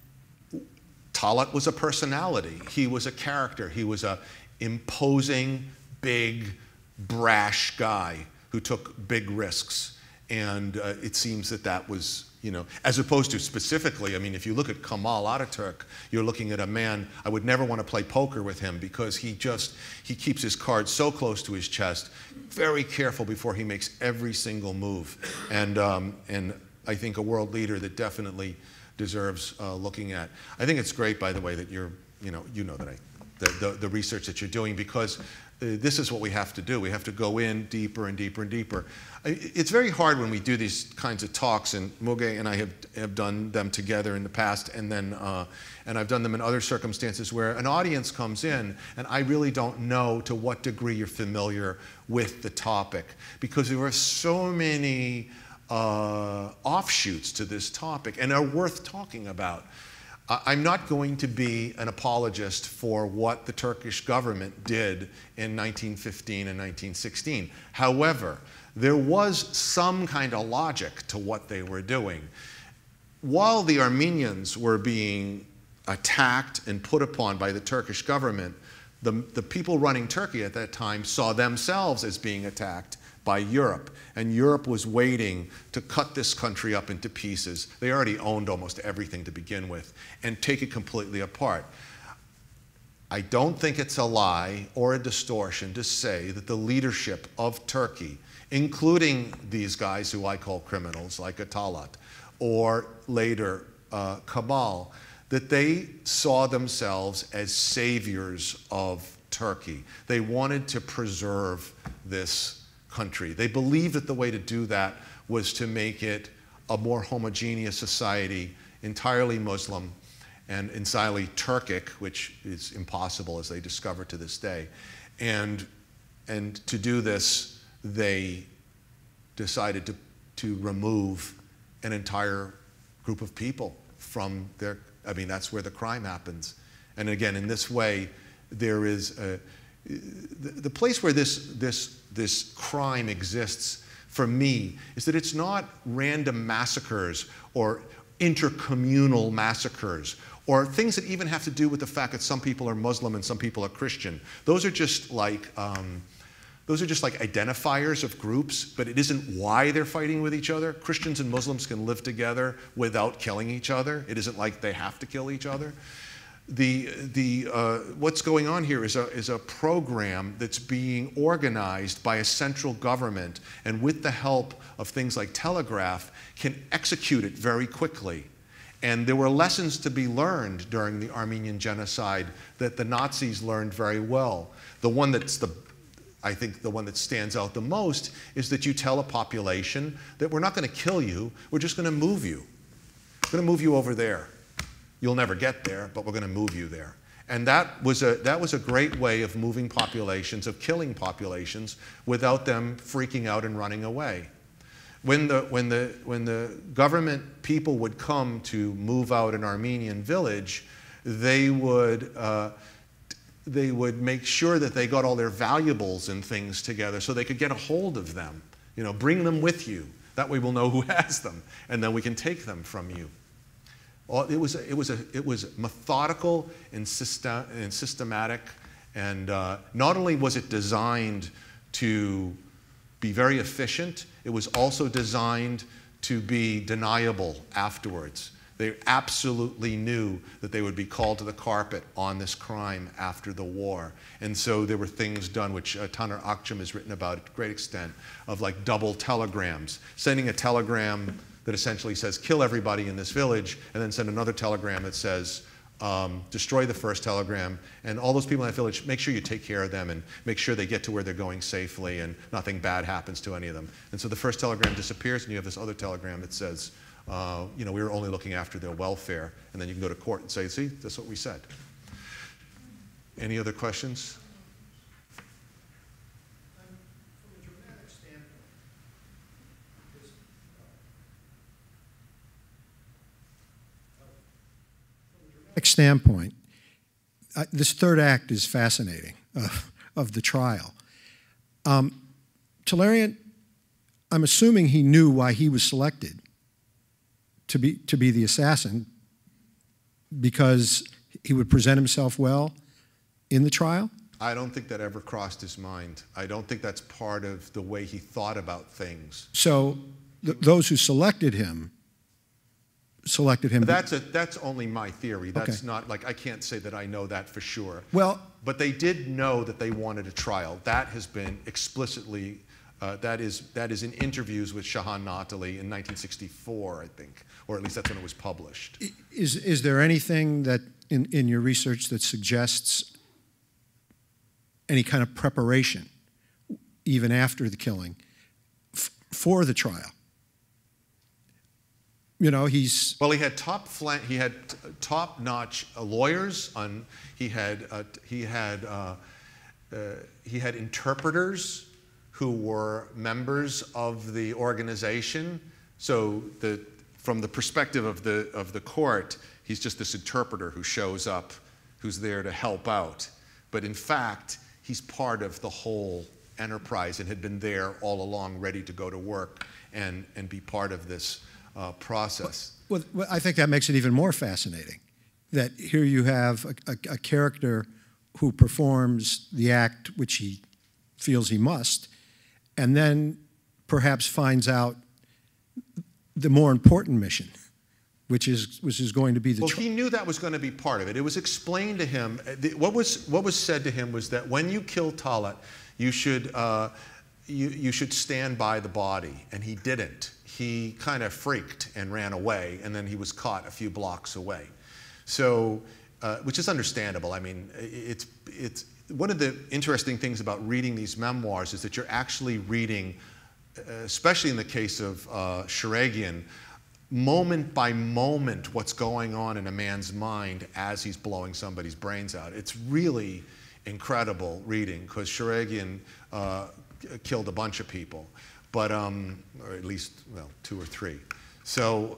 [SPEAKER 2] was a personality. He was a character. He was a imposing, big, brash guy who took big risks. And it seems that that was, you know, as opposed to specifically, I mean, if you look at Kemal Ataturk, you're looking at a man, I would never want to play poker with him because he keeps his cards so close to his chest, very careful before he makes every single move. And I think a world leader that definitely deserves looking at. I think it's great, by the way, that you're, you know that the research that you're doing, because this is what we have to do. We have to go in deeper and deeper and deeper. It's very hard when we do these kinds of talks, and Muge and I have done them together in the past, and then and I've done them in other circumstances where an audience comes in, and I really don't know to what degree you're familiar with the topic, because there are so many offshoots to this topic and are worth talking about. I'm not going to be an apologist for what the Turkish government did in 1915 and 1916. However, there was some kind of logic to what they were doing. While the Armenians were being attacked and put upon by the Turkish government, the people running Turkey at that time saw themselves as being attacked by Europe, and Europe was waiting to cut this country up into pieces. They already owned almost everything to begin with, and take it completely apart. I don't think it's a lie or a distortion to say that the leadership of Turkey, including these guys who I call criminals like Atalat, or later Kemal, that they saw themselves as saviors of Turkey. They wanted to preserve this country. They believed that the way to do that was to make it a more homogeneous society, entirely Muslim and entirely Turkic, which is impossible, as they discover to this day. And to do this, they decided to remove an entire group of people from their, I mean, that's where the crime happens. And again, in this way, there is the place where this crime exists for me is that it's not random massacres or intercommunal massacres or things that even have to do with the fact that some people are Muslim and some people are Christian. Those are just like identifiers of groups, but it isn't why they're fighting with each other. Christians and Muslims can live together without killing each other. It isn't like they have to kill each other. What's going on here is a program that's being organized by a central government, and with the help of things like telegraph, can execute it very quickly. And there were lessons to be learned during the Armenian genocide that the Nazis learned very well. The one that's I think the one that stands out the most is that you tell a population that we're not going to kill you, we're just going to move you. going to move you over there. You'll never get there, but we're going to move you there. And that was a great way of moving populations, of killing populations, without them freaking out and running away. When the government people would come to move out an Armenian village, they would make sure that they got all their valuables and things together so they could get a hold of them. You know, bring them with you. That way we'll know who has them, and then we can take them from you. It was methodical and systematic, and not only was it designed to be very efficient, it was also designed to be deniable afterwards. They absolutely knew that they would be called to the carpet on this crime after the war. And so there were things done, which Taner Akçam has written about at great extent, of like double telegrams, sending a telegram that essentially says, kill everybody in this village, and then send another telegram that says, destroy the first telegram, and all those people in that village, make sure you take care of them and make sure they get to where they're going safely and nothing bad happens to any of them. And so the first telegram disappears, and you have this other telegram that says, you know, we were only looking after their welfare, and then you can go to court and say, see, that's what we said. Any other questions?
[SPEAKER 7] Standpoint, this third act is fascinating of the trial. Tolarian, I'm assuming he knew why he was selected to be the assassin, because he would present himself well in the trial?
[SPEAKER 2] I don't think that ever crossed his mind. I don't think that's part of the way he thought about things.
[SPEAKER 7] So those who selected him.
[SPEAKER 2] That's only my theory. That's
[SPEAKER 7] Okay.
[SPEAKER 2] not, like, I can't say that I know that for sure.
[SPEAKER 7] Well,
[SPEAKER 2] but they did know that they wanted a trial. That has been explicitly, that is in interviews with Shahan Natali in 1964, I think, or at least that's when it was published.
[SPEAKER 7] is there anything that in your research that suggests any kind of preparation, even after the killing, for the trial? You know, he
[SPEAKER 2] had top-notch lawyers. He had interpreters who were members of the organization. So from the perspective of the court, he's just this interpreter who shows up, who's there to help out. But in fact, he's part of the whole enterprise and had been there all along, ready to go to work and be part of this process.
[SPEAKER 7] Well, I think that makes it even more fascinating, that here you have a character who performs the act which he feels he must, and then perhaps finds out the more important mission, which is going to be the
[SPEAKER 2] Well, he knew that was going to be part of it. It was explained to him. What was said to him was that when you kill Talat, you should stand by the body, and he didn't. He kind of freaked and ran away, and then he was caught a few blocks away. So, which is understandable. I mean, it's one of the interesting things about reading these memoirs is that you're actually reading, especially in the case of Sharagian, moment by moment what's going on in a man's mind as he's blowing somebody's brains out. It's really incredible reading, because Sharagian killed a bunch of people. But, or at least, well, 2 or 3. So,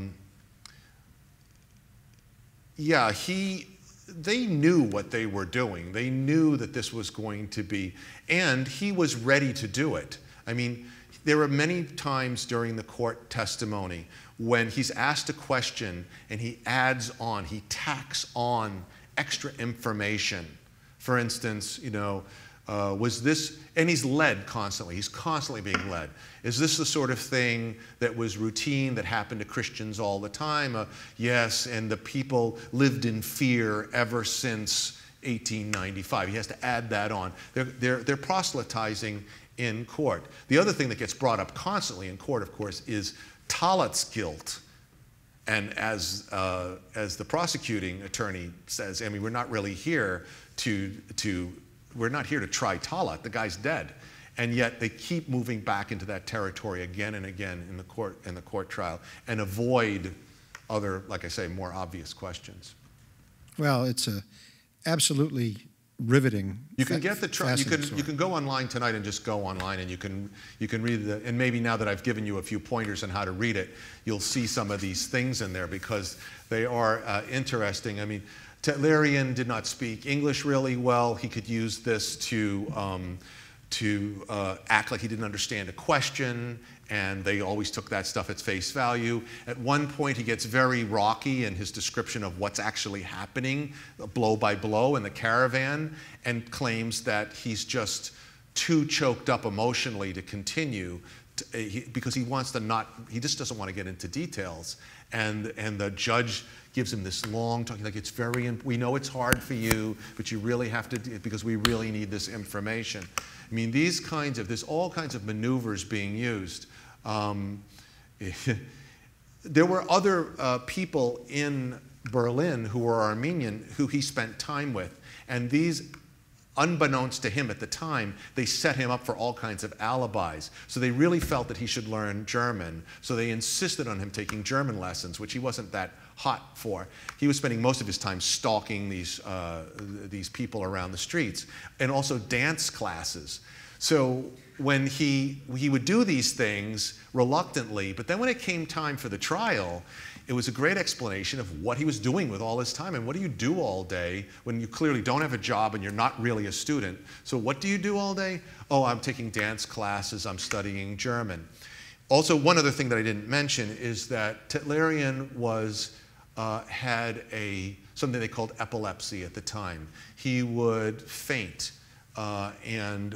[SPEAKER 2] yeah, they knew what they were doing. They knew that this was going to be, and he was ready to do it. I mean, there were many times during the court testimony when he's asked a question and he tacks on extra information. For instance, you know, was this, and he's led constantly, he's constantly being led. Is this the sort of thing that was routine, that happened to Christians all the time? Yes, and the people lived in fear ever since 1895. He has to add that on. They're proselytizing in court. The other thing that gets brought up constantly in court, of course, is Talat's guilt. And as the prosecuting attorney says, I mean, we're not really here we're not here to try Talat. The guy's dead. And yet they keep moving back into that territory again and again in the court trial and avoid other, like I say, more obvious questions.
[SPEAKER 7] Well, it's a absolutely riveting.
[SPEAKER 2] You can get the
[SPEAKER 7] fascinating
[SPEAKER 2] you can go online tonight and just go online and you can read the, and maybe now that I've given you a few pointers on how to read it, you'll see some of these things in there because they are interesting. I mean, Tetlerian did not speak English really well. He could use this to act like he didn't understand a question, and they always took that stuff at face value. At one point, he gets very rocky in his description of what's actually happening, blow by blow, in the caravan, and claims that he's just too choked up emotionally to continue, because he wants to not, he just doesn't want to get into details. And the judge gives him this long talk, like, it's very, we know it's hard for you, but you really have to, because we really need this information. I mean, there's all kinds of maneuvers being used. There were other people in Berlin who were Armenian who he spent time with, and these, unbeknownst to him at the time, they set him up for all kinds of alibis. So they really felt that he should learn German, so they insisted on him taking German lessons, which he wasn't that hot for. He was spending most of his time stalking these people around the streets, and also dance classes. So when he would do these things reluctantly, but then when it came time for the trial, it was a great explanation of what he was doing with all his time. And what do you do all day when you clearly don't have a job and you're not really a student? So what do you do all day? Oh, I'm taking dance classes, I'm studying German. Also, one other thing that I didn't mention is that Tetlerian had something they called epilepsy at the time. He would faint, and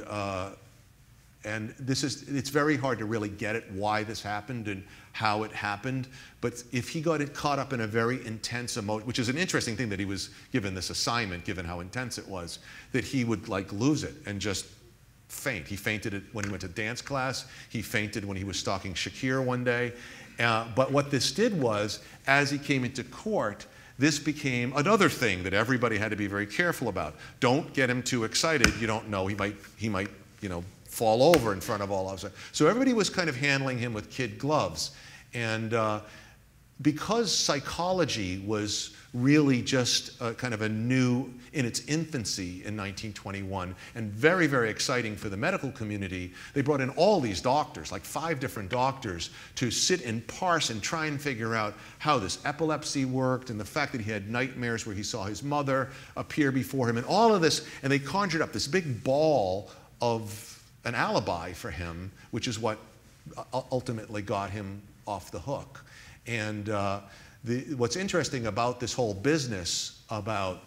[SPEAKER 2] it's very hard to really get it, why this happened and how it happened. But if he got it caught up in a very intense emotion, which is an interesting thing that he was given this assignment, given how intense it was, that he would like lose it and just faint. He fainted when he went to dance class. He fainted when he was stalking Shakir one day. But what this did was, as he came into court, this became another thing that everybody had to be very careful about. Don't get him too excited. You don't know, he might, fall over in front of all of us. So everybody was kind of handling him with kid gloves. And because psychology was really just kind of in its infancy in 1921, and very, very exciting for the medical community, they brought in all these doctors, like 5 different doctors, to sit and parse and try and figure out how this epilepsy worked, and the fact that he had nightmares where he saw his mother appear before him, and all of this, and they conjured up this big ball of an alibi for him, which is what ultimately got him off the hook. And what's interesting about this whole business about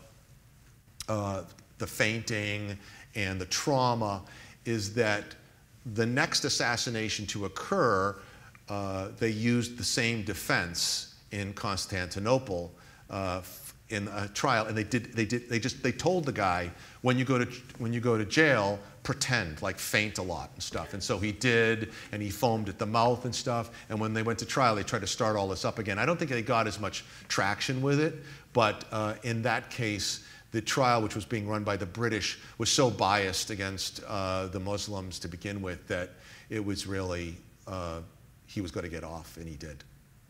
[SPEAKER 2] the fainting and the trauma is that the next assassination to occur, they used the same defense in Constantinople in a trial, and they told the guy, when you go to jail, pretend, like faint a lot and stuff. And so he did, and he foamed at the mouth and stuff. And when they went to trial, they tried to start all this up again. I don't think they got as much traction with it, but in that case, the trial, which was being run by the British, was so biased against the Muslims to begin with that it was really, he was going to get off, and he did.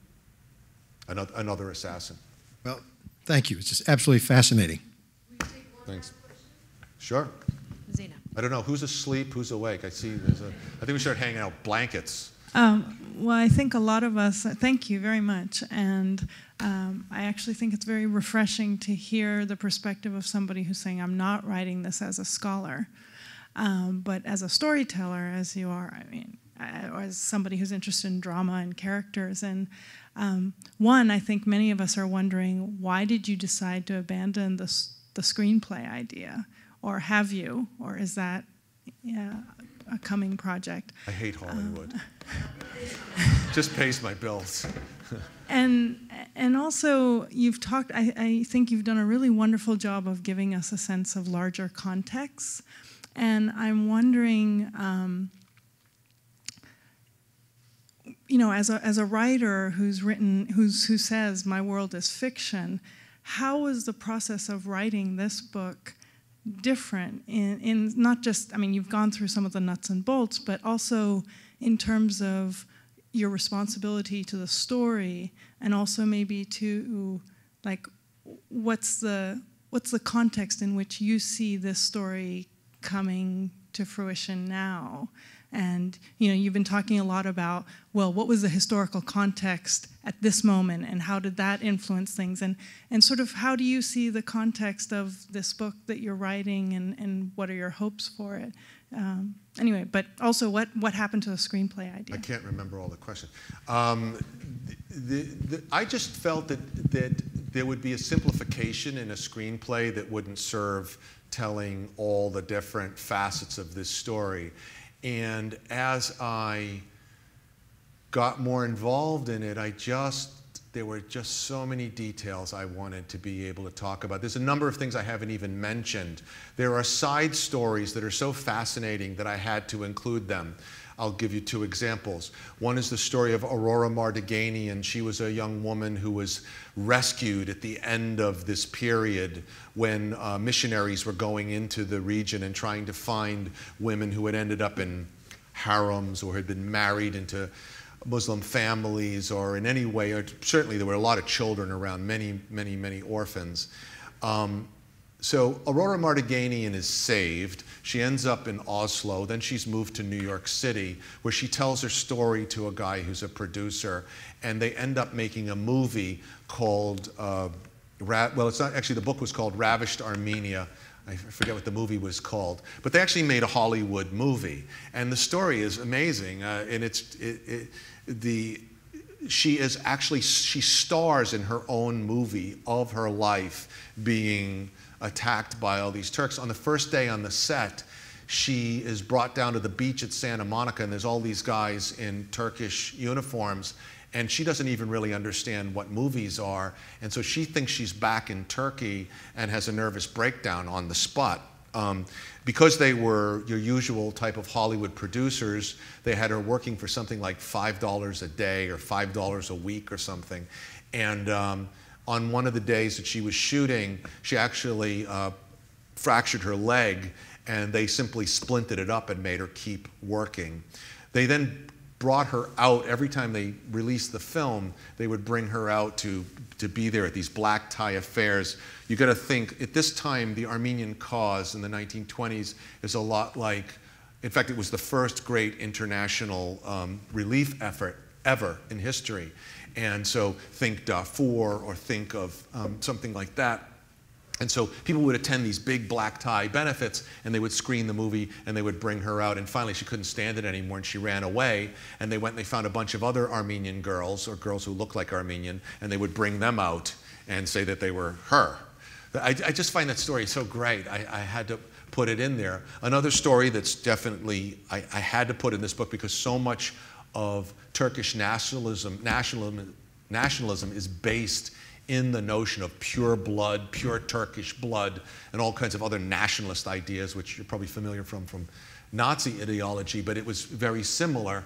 [SPEAKER 2] Another assassin.
[SPEAKER 7] Well, thank you. It's just absolutely fascinating.
[SPEAKER 2] Thanks. Sure.
[SPEAKER 1] Zena.
[SPEAKER 2] I don't know who's asleep, who's awake. I see. I think we start hanging out blankets.
[SPEAKER 8] Well, I think a lot of us. Thank you very much, and I actually think it's very refreshing to hear the perspective of somebody who's saying, "I'm not writing this as a scholar, but as a storyteller, as you are. I mean, or as somebody who's interested in drama and characters." And one, I think many of us are wondering, why did you decide to abandon the screenplay idea? Or have you? Or is that a coming project?
[SPEAKER 2] I hate Hollywood. Just pays my bills.
[SPEAKER 8] and also, you've talked, I think you've done a really wonderful job of giving us a sense of larger contexts. And I'm wondering, as a writer who says my world is fiction, how was the process of writing this book different in not just, I mean, you've gone through some of the nuts and bolts, but also in terms of your responsibility to the story, and also maybe to, like, what's the context in which you see this story coming to fruition now? And you've been talking a lot about, well, what was the historical context at this moment, and how did that influence things? And sort of how do you see the context of this book that you're writing, and what are your hopes for it? Anyway, but also what happened to the screenplay idea?
[SPEAKER 2] I can't remember all the questions. I just felt that there would be a simplification in a screenplay that wouldn't serve telling all the different facets of this story. And as I got more involved in it, there were just so many details I wanted to be able to talk about. There's a number of things I haven't even mentioned. There are side stories that are so fascinating that I had to include them. I'll give you 2 examples. One is the story of Aurora Mardiganian. She was a young woman who was rescued at the end of this period when missionaries were going into the region and trying to find women who had ended up in harems or had been married into Muslim families, or in any way, or certainly there were a lot of children around, many orphans. So Aurora Mardiganian is saved. She ends up in Oslo. Then she's moved to New York City, where she tells her story to a guy who's a producer. And they end up making a movie called, well, it's not actually, the book was called Ravished Armenia. I forget what the movie was called. But they actually made a Hollywood movie. And the story is amazing. And she stars in her own movie of her life being attacked by all these Turks. On the first day on the set, she is brought down to the beach at Santa Monica, and there's all these guys in Turkish uniforms, and she doesn't even really understand what movies are, and so she thinks she's back in Turkey and has a nervous breakdown on the spot. Because they were your usual type of Hollywood producers, they had her working for something like $5 a day or $5 a week or something. And on one of the days that she was shooting, she actually fractured her leg, and they simply splinted it up and made her keep working. They then brought her out. Every time they released the film, they would bring her out to be there at these black tie affairs. You got to think, at this time, the Armenian cause in the 1920s is a lot like, in fact, it was the first great international relief effort ever in history. And so think Darfur, or think of something like that. And so people would attend these big black tie benefits, and they would screen the movie, and they would bring her out. And finally, she couldn't stand it anymore, and she ran away. And they went and they found a bunch of other Armenian girls, or girls who looked like Armenian, and they would bring them out and say that they were her. I just find that story so great. I had to put it in there. Another story that's definitely, I had to put in this book because so much of Turkish nationalism is based in the notion of pure blood, pure Turkish blood, and all kinds of other nationalist ideas, which you're probably familiar from Nazi ideology, but it was very similar,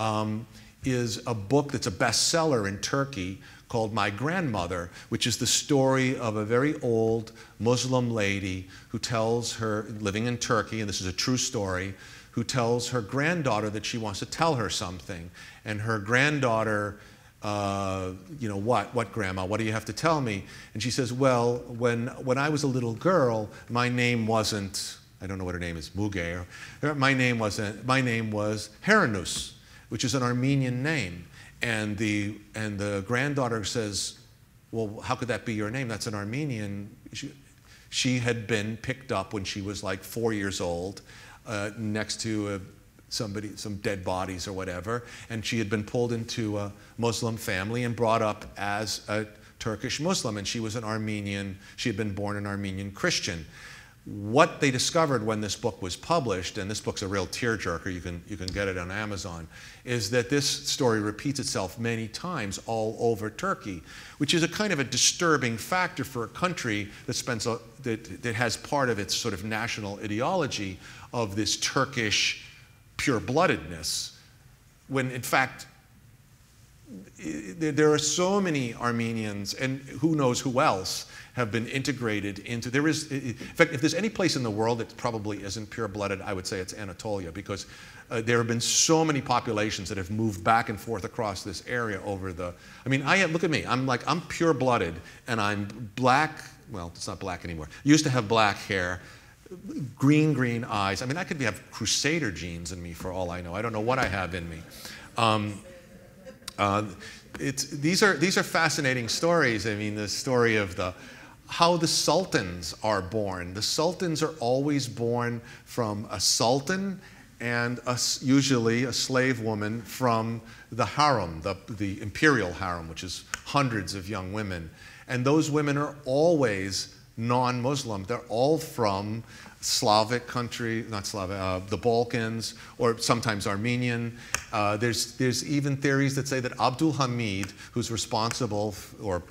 [SPEAKER 2] is a book that's a bestseller in Turkey called My Grandmother, which is the story of a very old Muslim lady who tells her, living in Turkey, and this is a true story, who tells her granddaughter that she wants to tell her something. And her granddaughter, what, Grandma? What do you have to tell me? And she says, well, when I was a little girl, my name wasn't, I don't know what her name is, Muge. My name was Heranus, which is an Armenian name. And the granddaughter says, well, how could that be your name? That's an Armenian. She had been picked up when she was like 4 years old, next to some dead bodies or whatever, and she had been pulled into a Muslim family and brought up as a Turkish Muslim, and she was an Armenian, she had been born an Armenian Christian. What they discovered when this book was published, and this book's a real tearjerker, you can get it on Amazon, is that this story repeats itself many times all over Turkey, which is a kind of a disturbing factor for a country that has part of its sort of national ideology of this Turkish pure-bloodedness, when in fact there are so many Armenians, and who knows who else, have been integrated into, in fact, if there's any place in the world that probably isn't pure-blooded, I would say it's Anatolia, because there have been so many populations that have moved back and forth across this area over the, I mean, look at me, I'm pure-blooded, and I'm black, well, it's not black anymore. Used to have black hair, green eyes. I mean, I could have Crusader genes in me for all I know. I don't know what I have in me. These are fascinating stories. I mean, the story of how the sultans are born. The sultans are always born from a sultan and usually a slave woman from the harem, the imperial harem, which is hundreds of young women. And those women are always non-Muslim. They're all from Slavic country, not Slavic, the Balkans, or sometimes Armenian. There's even theories that say that Abdul Hamid, who's responsible, or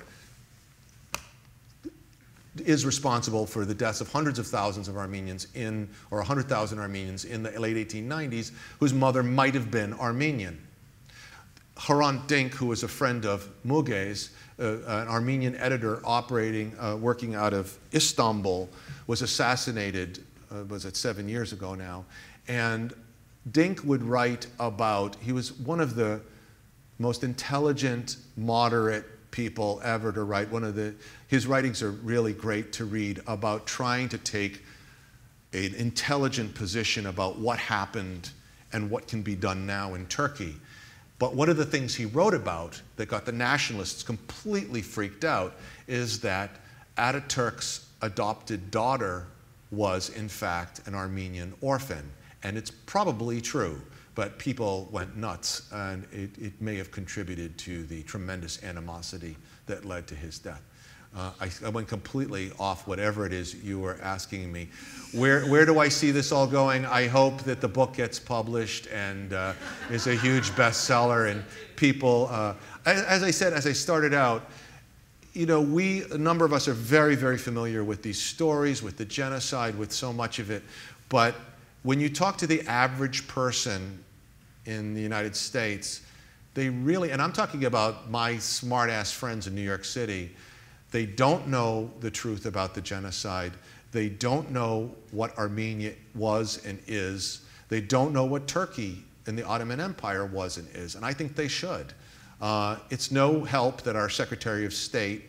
[SPEAKER 2] is responsible for the deaths of hundreds of thousands of Armenians or 100,000 Armenians in the late 1890s, whose mother might have been Armenian. Hrant Dink, who was a friend of Muge's, an Armenian editor working out of Istanbul, was assassinated, was it 7 years ago now? And Dink would write about, he was one of the most intelligent, moderate people ever to write. His writings are really great to read about trying to take an intelligent position about what happened and what can be done now in Turkey. But one of the things he wrote about that got the nationalists completely freaked out is that Ataturk's adopted daughter was, in fact, an Armenian orphan. And it's probably true, but people went nuts, and it may have contributed to the tremendous animosity that led to his death. I went completely off whatever it is you were asking me. Where do I see this all going? I hope that the book gets published and is a huge bestseller, and people, as I said, as I started out, you know, a number of us are very, very familiar with these stories, with the genocide, with so much of it, but when you talk to the average person in the United States, they really, and I'm talking about my smart-ass friends in New York City, they don't know the truth about the genocide. They don't know what Armenia was and is. They don't know what Turkey and the Ottoman Empire was and is, and I think they should. It's no help that our Secretary of State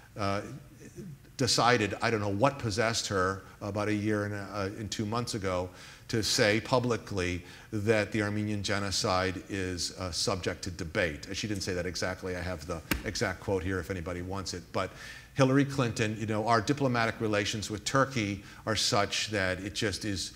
[SPEAKER 2] decided, I don't know what possessed her about a year and 2 months ago, to say publicly that the Armenian genocide is subject to debate. She didn't say that exactly. I have the exact quote here if anybody wants it. But Hillary Clinton, you know, our diplomatic relations with Turkey are such that it just is,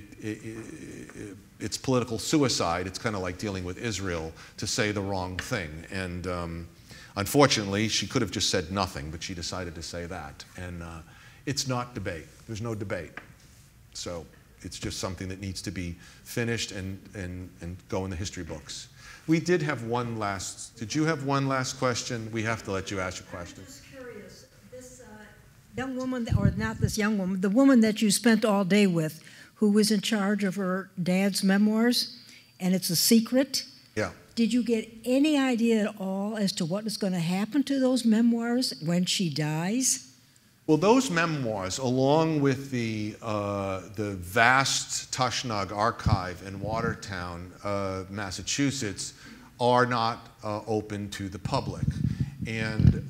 [SPEAKER 2] it's political suicide. It's kind of like dealing with Israel to say the wrong thing. And unfortunately, she could have just said nothing, but she decided to say that. And it's not debate. There's no debate. So it's just something that needs to be finished and go in the history books. We did have one last, did you have one last question? We have to let you ask your question.
[SPEAKER 9] I'm just curious, this young woman, or not this young woman, the woman that you spent all day with, who was in charge of her dad's memoirs, and it's a secret.
[SPEAKER 2] Yeah.
[SPEAKER 9] Did you get any idea at all as to what is going to happen to those memoirs when she dies?
[SPEAKER 2] Well, those memoirs, along with the vast Tashnag archive in Watertown, Massachusetts, are not open to the public. And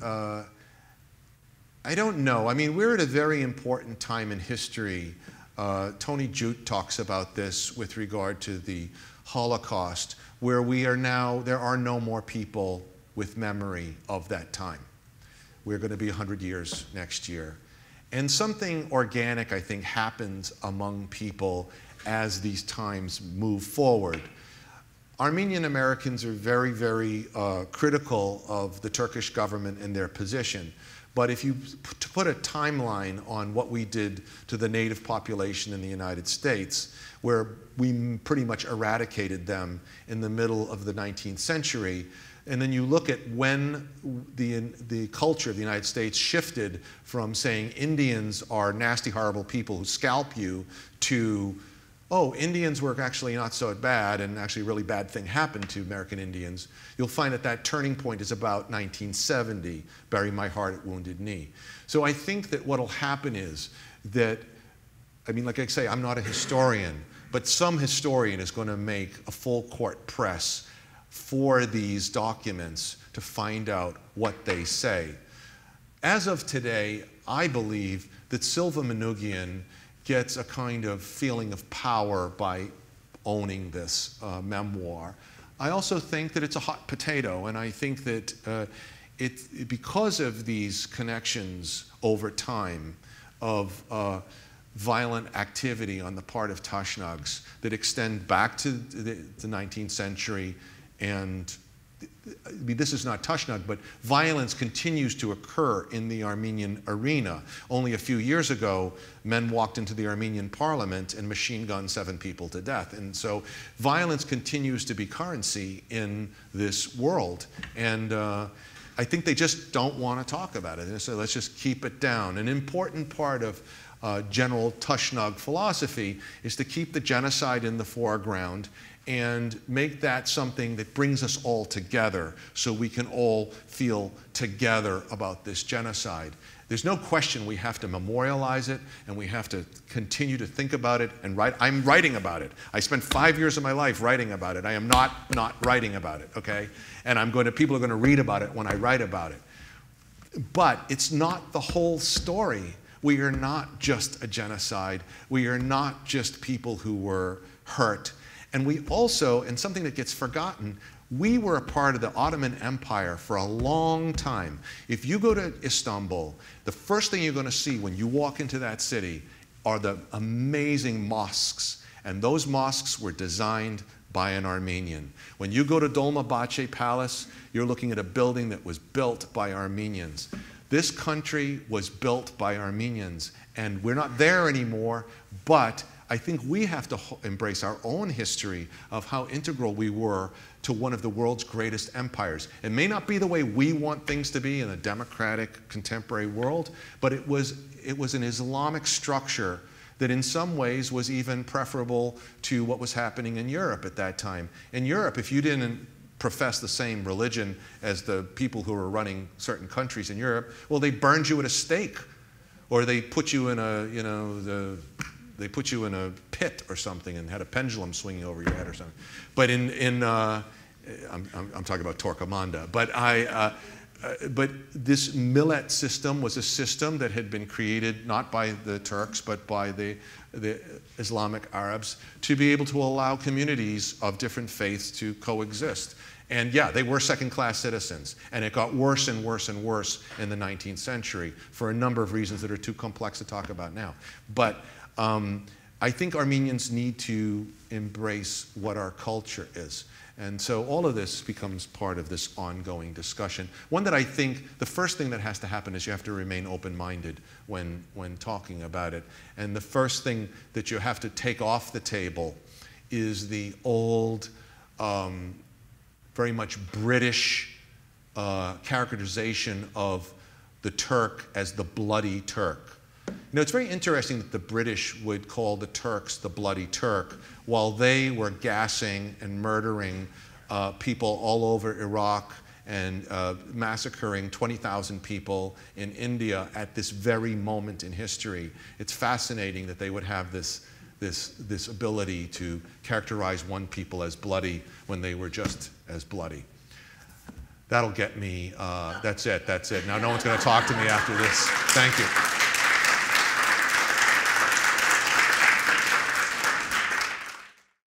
[SPEAKER 2] I don't know. I mean, we're at a very important time in history. Tony Jute talks about this with regard to the Holocaust, where we are now, there are no more people with memory of that time. We're going to be 100 years next year. And something organic, I think, happens among people as these times move forward. Armenian Americans are very, very critical of the Turkish government and their position. But if you put a timeline on what we did to the native population in the United States, where we pretty much eradicated them in the middle of the 19th century, and then you look at when the culture of the United States shifted from saying Indians are nasty, horrible people who scalp you to oh, Indians were actually not so bad, and actually a really bad thing happened to American Indians, you'll find that that turning point is about 1970, Bury My Heart at Wounded Knee. So I think that what'll happen is that, I mean, like I say, I'm not a historian, but some historian is going to make a full court press for these documents to find out what they say. As of today, I believe that Silva Manoogian gets a kind of feeling of power by owning this memoir. I also think that it's a hot potato, and I think that because of these connections over time of violent activity on the part of Tashnags that extend back to the 19th century, and I mean, this is not Tashnag, but violence continues to occur in the Armenian arena. Only a few years ago, men walked into the Armenian parliament and machine gunned 7 people to death. And so violence continues to be currency in this world. And I think they just don't want to talk about it. And so let's just keep it down. An important part of general Tashnag philosophy is to keep the genocide in the foreground and make that something that brings us all together so we can all feel together about this genocide. There's no question we have to memorialize it, and we have to continue to think about it and write. I'm writing about it. I spent 5 years of my life writing about it. I am not writing about it, okay? And people are going to read about it when I write about it. But it's not the whole story. We are not just a genocide. We are not just people who were hurt. And we also, and something that gets forgotten, we were a part of the Ottoman Empire for a long time. If you go to Istanbul, the first thing you're going to see when you walk into that city are the amazing mosques. And those mosques were designed by an Armenian. When you go to Dolmabahce Palace, you're looking at a building that was built by Armenians. This country was built by Armenians, and we're not there anymore, but I think we have to embrace our own history of how integral we were to one of the world's greatest empires. It may not be the way we want things to be in a democratic contemporary world, but it was an Islamic structure that in some ways was even preferable to what was happening in Europe at that time. In Europe, if you didn't profess the same religion as the people who were running certain countries in Europe, well, they burned you at a stake, or they put you in a, they put you in a pit or something and had a pendulum swinging over your head or something. But I'm talking about Torquemada. But this millet system was a system that had been created not by the Turks but by the Islamic Arabs to be able to allow communities of different faiths to coexist. And yeah, they were second-class citizens, and it got worse and worse and worse in the 19th century for a number of reasons that are too complex to talk about now. But I think Armenians need to embrace what our culture is. And so all of this becomes part of this ongoing discussion. One that I think the first thing that has to happen is you have to remain open-minded when talking about it. And the first thing that you have to take off the table is the old, very much British characterization of the Turk as the bloody Turk. You know, it's very interesting that the British would call the Turks the bloody Turk while they were gassing and murdering people all over Iraq and massacring 20,000 people in India at this very moment in history. It's fascinating that they would have this ability to characterize one people as bloody when they were just as bloody. That'll get me. That's it. Now no one's going to talk to me after this. Thank you.